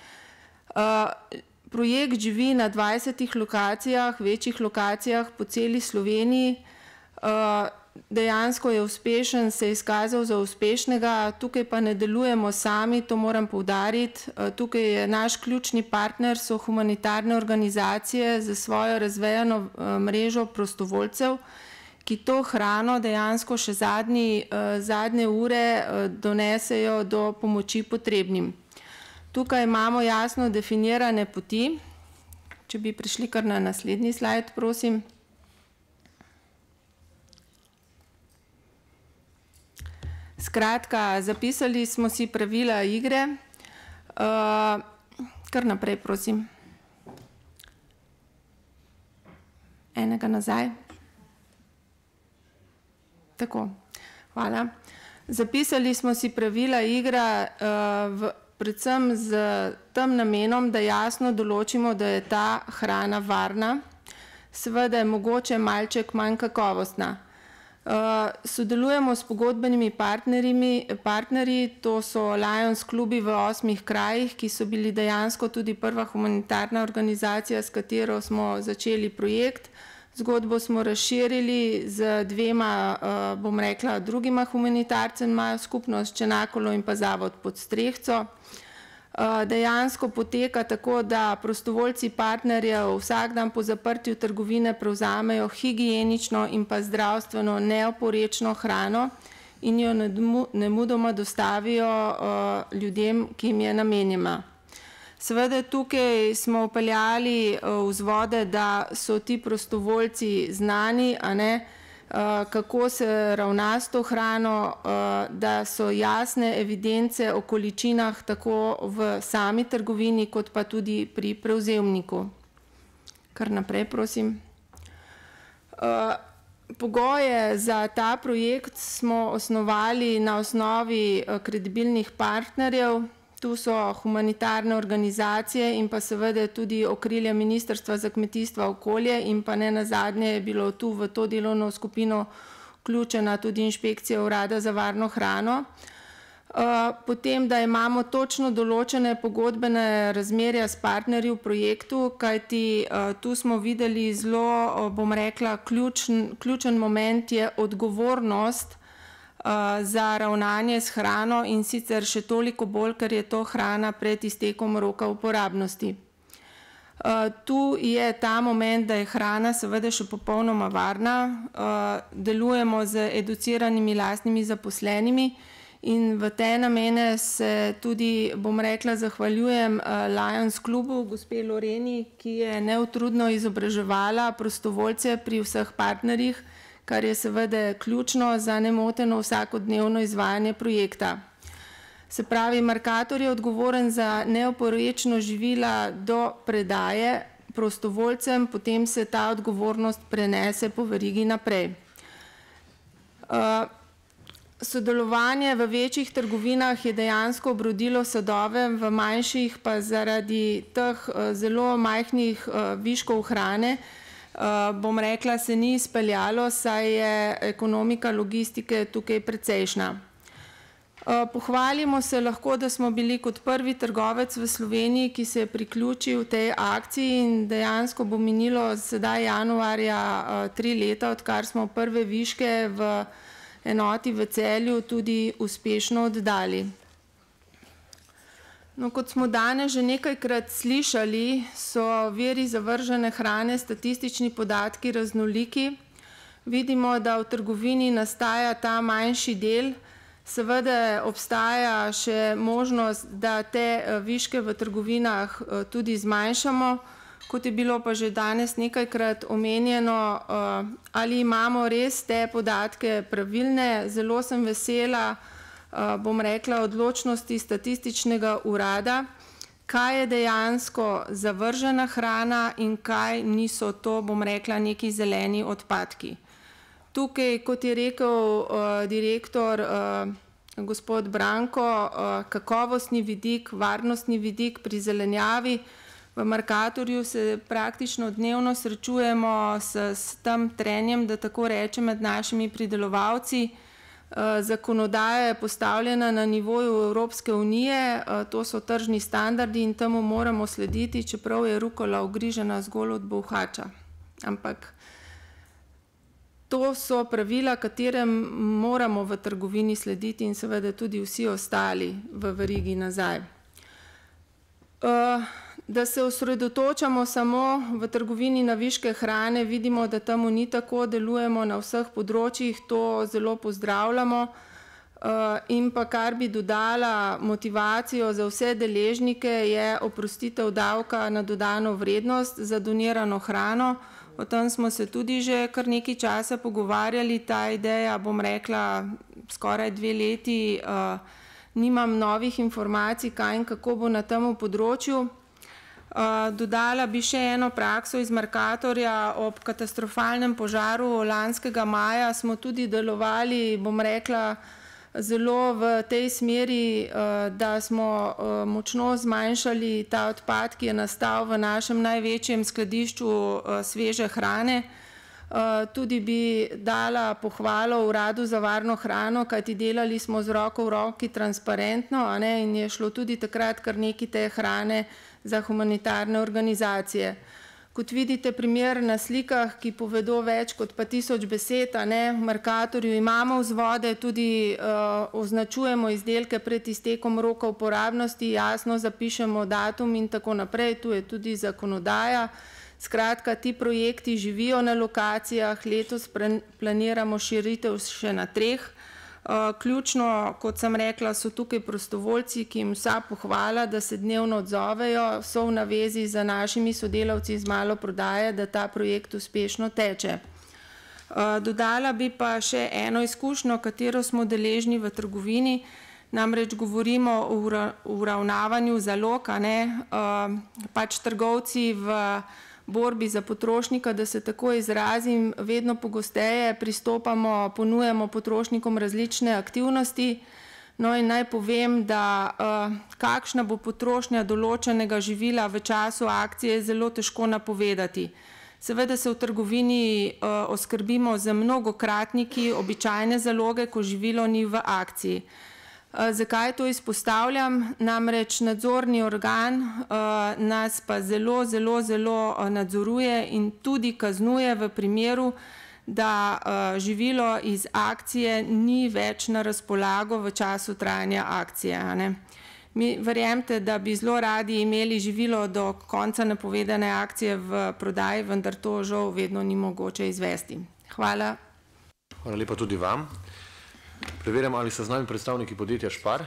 Projekt živi na 20 lokacijah, večjih lokacijah po celi Sloveniji. Dejansko je uspešen, se je izkazal za uspešnega, tukaj pa ne delujemo sami, to moram poudariti. Tukaj je naš ključni partner, so humanitarne organizacije za svojo razvejano mrežo prostovoljcev, ki to hrano dejansko še zadnje ure donesejo do pomoči potrebnim. Tukaj imamo jasno definirane poti. Če bi prišli kar na naslednji slajd, prosim. Skratka, zapisali smo si pravila igre. Kar naprej, prosim. Enega nazaj. Tako, hvala. Zapisali smo si pravila igre predvsem z tem namenom, da jasno določimo, da je ta hrana varna, seveda je mogoče malček manj kakovostna. Sodelujemo s pogodbenimi partnerji, to so Lions klubi v 8 krajih, ki so bili dejansko tudi prva humanitarna organizacija, s katero smo začeli projekt. Zgodbo smo razširili z 2, bom rekla, drugima humanitarcema, skupnost Čenakolo in pa Zavod Podstrehco. Dejansko poteka tako, da prostovoljci partnerjev vsak dan po zaprtju trgovine prevzamejo higienično in pa zdravstveno neoporečno hrano in jo nemudoma dostavijo ljudem, ki jim je namenjena. Seveda tukaj smo vpeljali vzvode, da so ti prostovoljci znani, kako se ravna s to hrano, da so jasne evidence o količinah tako v sami trgovini, kot pa tudi pri prevzemniku. Kar naprej, prosim. Pogoje za ta projekt smo osnovali na osnovi kredibilnih partnerjev. Tu so humanitarne organizacije in pa seveda tudi okrilje Ministrstva za kmetijstvo, okolje in pa ne nazadnje je bilo tu v to delovno skupino vključena tudi inšpekcija Urada za varno hrano. potem, da imamo točno določene pogodbene razmerja s partnerji v projektu, kajti tu smo videli zelo, bom rekla, ključen moment je odgovornost za ravnanje s hrano in sicer še toliko bolj, ker je to hrana pred iztekom roka uporabnosti. Tu je ta moment, da je hrana seveda še popolnoma varna, delujemo z educiranimi lastnimi zaposlenimi, in v te namene se tudi, bom rekla, zahvaljujem Lions klubu, gospe Loreni, ki je neutrudno izobraževala prostovoljce pri vseh partnerjih, kar je seveda ključno za nemoteno vsakodnevno izvajanje projekta. Se pravi, Mercator je odgovoren za neoporečno živila do predaje prostovoljcem, potem se ta odgovornost prenese po verigi naprej. Sodelovanje v večjih trgovinah je dejansko obrodilo sadove, v manjših pa zaradi teh zelo majhnih viškov hrane, bom rekla, se ni izpeljalo, saj je ekonomika logistike tukaj precejšnja. Pohvalimo se lahko, da smo bili kot prvi trgovec v Sloveniji, ki se je priključil tej akciji in dejansko bo minilo sedaj januarja 3 leta, odkar smo prve viške v enoti v Celju tudi uspešno oddali. No, kot smo danes že nekajkrat slišali, so viri zavržene hrane statistični podatki raznoliki. Vidimo, da v trgovini nastaja ta manjši del, seveda obstaja še možnost, da te viške v trgovinah tudi zmanjšamo, kot je bilo pa že danes nekajkrat omenjeno, ali imamo res te podatke pravilne. Zelo sem vesela, bom rekla, odločnosti statističnega urada, kaj je dejansko zavržena hrana in kaj niso to, bom rekla, neki zeleni odpadki. Tukaj, kot je rekel direktor gospod Branko, kakovostni vidik, varnostni vidik pri zelenjavi. V Mercatorju se praktično dnevno srečujemo s tem trenjem, da tako rečem, med našimi pridelovalci. Zakonodaja je postavljena na nivoju Evropske unije, to so tržni standardi in temu moramo slediti, čeprav je rukola ugrižena zgolj od bolhača. Ampak to so pravila, katerem moramo v trgovini slediti in seveda tudi vsi ostali v verigi nazaj. Da se osredotočamo samo v trgovini na viške hrane, vidimo, da temu ni tako, delujemo na vseh področjih, to zelo pozdravljamo. In pa kar bi dodala motivacijo za vse deležnike, je oprostitev davka na dodano vrednost za donirano hrano. O tem smo se tudi že kar nekaj časa pogovarjali, ta ideja, bom rekla, skoraj 2 leti, nimam novih informacij, kaj in kako bo na tem področju. Dodala bi še eno prakso iz Mercatorja. Ob katastrofalnem požaru lanskega maja smo tudi delovali, bom rekla, zelo v tej smeri, da smo močno zmanjšali ta odpad, ki je nastal v našem največjem skladišču sveže hrane. Tudi bi dala pohvalo Uradu za varno hrano, kajti delali smo z roko v roki transparentno, in je šlo tudi takrat kar nekaj te hrane za humanitarne organizacije. Kot vidite primer na slikah, ki povedo več kot pa 1000 besed, v Mercatorju imamo vzvode, tudi označujemo izdelke pred iztekom roka uporabnosti, jasno zapišemo datum in tako naprej, tu je tudi zakonodaja. Skratka, ti projekti živijo na lokacijah, letos planiramo širitev še na 3. Ključno, kot sem rekla, so tukaj prostovoljci, ki jim vsa pohvala, da se dnevno odzovejo, so v navezi z našimi sodelavci iz maloprodaje, da ta projekt uspešno teče. Dodala bi pa še eno izkušnjo, katero smo deležni v trgovini, namreč govorimo o uravnavanju zalog, pač trgovci v borbi za potrošnika, da se tako izrazim, vedno pogosteje pristopamo, ponujamo potrošnikom različne aktivnosti. No in naj povem, da kakšna bo potrošnja določenega živila v času akcije, zelo težko napovedati. Seveda se v trgovini oskrbimo z mnogokratniki običajne zaloge, ko živilo ni v akciji. Zakaj to izpostavljam? Namreč nadzorni organ nas pa zelo nadzoruje in tudi kaznuje v primeru, da živilo iz akcije ni več na razpolago v času trajanja akcije. Mi verjemite, da bi zelo radi imeli živilo do konca napovedane akcije v prodaji, vendar to žal vedno ni mogoče izvesti. Hvala.
Hvala lepa tudi vam. Preverjam, ali so z nami predstavniki podjetja Špar.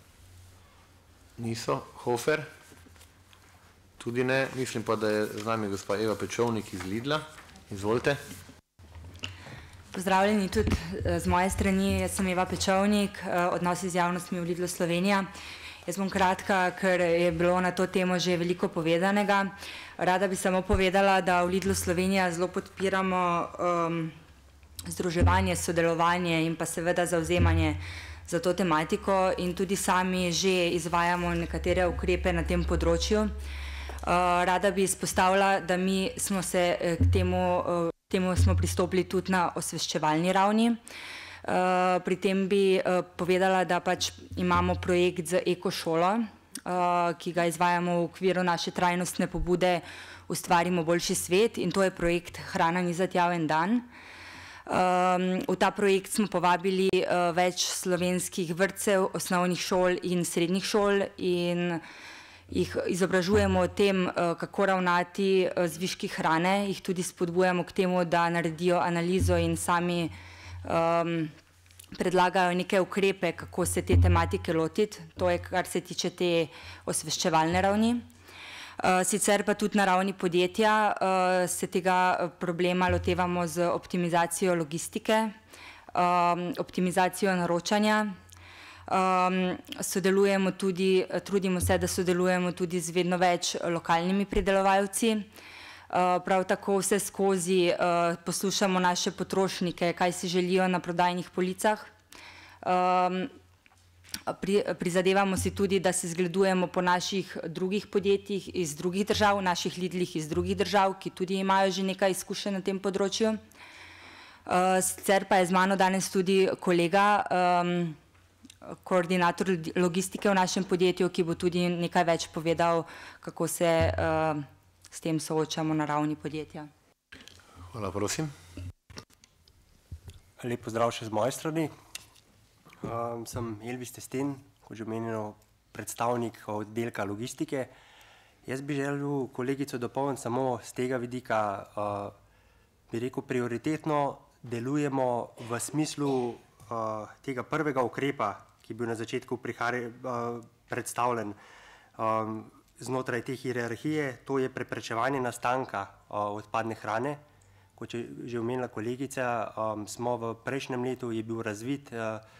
Niso. Hofer? Tudi ne. Mislim pa, da je z nami gospa Eva Pečovnik iz Lidla. Izvolite.
Pozdravljeni tudi z moje strani. Jaz sem Eva Pečovnik, odnosi z javnostmi v Lidlu Slovenija. Jaz bom kratka, ker je bilo na to temo že veliko povedanega. Rada bi samo povedala, da v Lidlu Slovenija zelo podpiramo združevanje, sodelovanje in pa seveda zavzemanje za to tematiko in tudi sami že izvajamo nekatere ukrepe na tem področju. Rada bi izpostavila, da mi smo se k temu smo pristopili tudi na osveščevalni ravni. Pri tem bi povedala, da pač imamo projekt z ekošolo, ki ga izvajamo v okviru naše trajnostne pobude Ustvarimo boljši svet in to je projekt Hrana ni za tjav en dan. V ta projekt smo povabili več slovenskih vrtcev, osnovnih šol in srednjih šol in jih izobražujemo o tem, kako ravnati z viški hrane, jih tudi spodbujamo k temu, da naredijo analizo in sami predlagajo neke ukrepe, kako se te tematike lotiti. To je, kar se tiče te osveščevalne ravni. Sicer pa tudi na ravni podjetja se tega problema lotevamo z optimizacijo logistike, optimizacijo naročanja. Sodelujemo tudi, trudimo se, da sodelujemo tudi z vedno več lokalnimi pridelovalci. Prav tako vse skozi poslušamo naše potrošnike, kaj si želijo na prodajnih policah. Prizadevamo si tudi, da se zgledujemo po naših drugih podjetjih iz drugih držav, naših Lidlih iz drugih držav, ki tudi imajo že nekaj izkušenj na tem področju. Sicer pa je z mano danes tudi kolega, koordinator logistike v našem podjetju, ki bo tudi nekaj več povedal, kako se s tem soočamo na ravni podjetja.
Hvala, prosim.
Lep pozdrav še z moje strani. Sem Elvis Testen, kot že omenjeno, predstavnik oddelka logistike. Jaz bi želel kolegico dopolniti samo z tega vidika, bi rekel, prioritetno delujemo v smislu tega prvega ukrepa, ki je bil na začetku predstavljen znotraj te hierarhije, to je preprečevanje nastanka odpadne hrane. Kot je že omenila kolegica, smo v prejšnjem letu je bil razvit,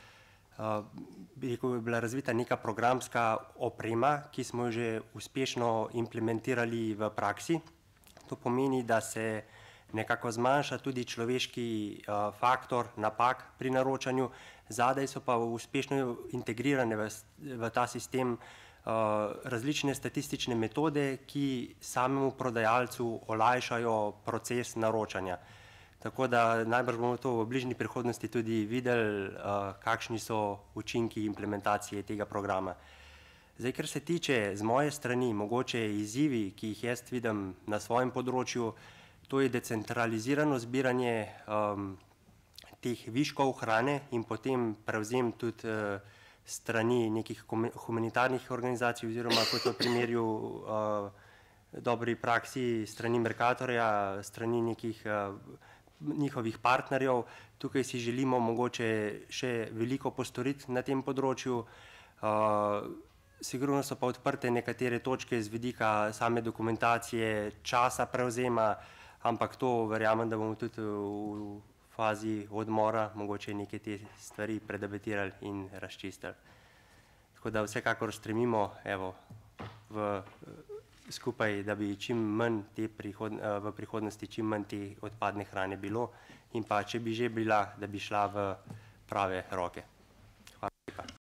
bi rekel, je bila razvita neka programska oprema, ki smo jo že uspešno implementirali v praksi. To pomeni, da se nekako zmanjša tudi človeški faktor napak pri naročanju, zadaj so pa uspešno integrirane v ta sistem različne statistične metode, ki samemu prodajalcu olajšajo proces naročanja. Tako da najbrž bomo to v bližnji prihodnosti tudi videli, kakšni so učinki implementacije tega programa. Zdaj, kar se tiče z moje strani, mogoče izzivi, ki jih jaz vidim na svojem področju, to je decentralizirano zbiranje teh viškov hrane in potem prevzem tudi strani nekih humanitarnih organizacij oziroma kot v primeru dobri praksi strani Mercatorja, strani nekih njihovih partnerjev. Tukaj si želimo mogoče še veliko postoriti na tem področju. Sigurno so pa odprte nekatere točke z vidika same dokumentacije, časa prevzema, ampak to verjamem, da bomo tudi v fazi odmora mogoče neke te stvari predebatirali in razčistili. Tako da vsekakor stremimo skupaj, da bi čim manj v prihodnosti čim manj te odpadne hrane bilo in pa če bi že bila, da bi šla v prave roke.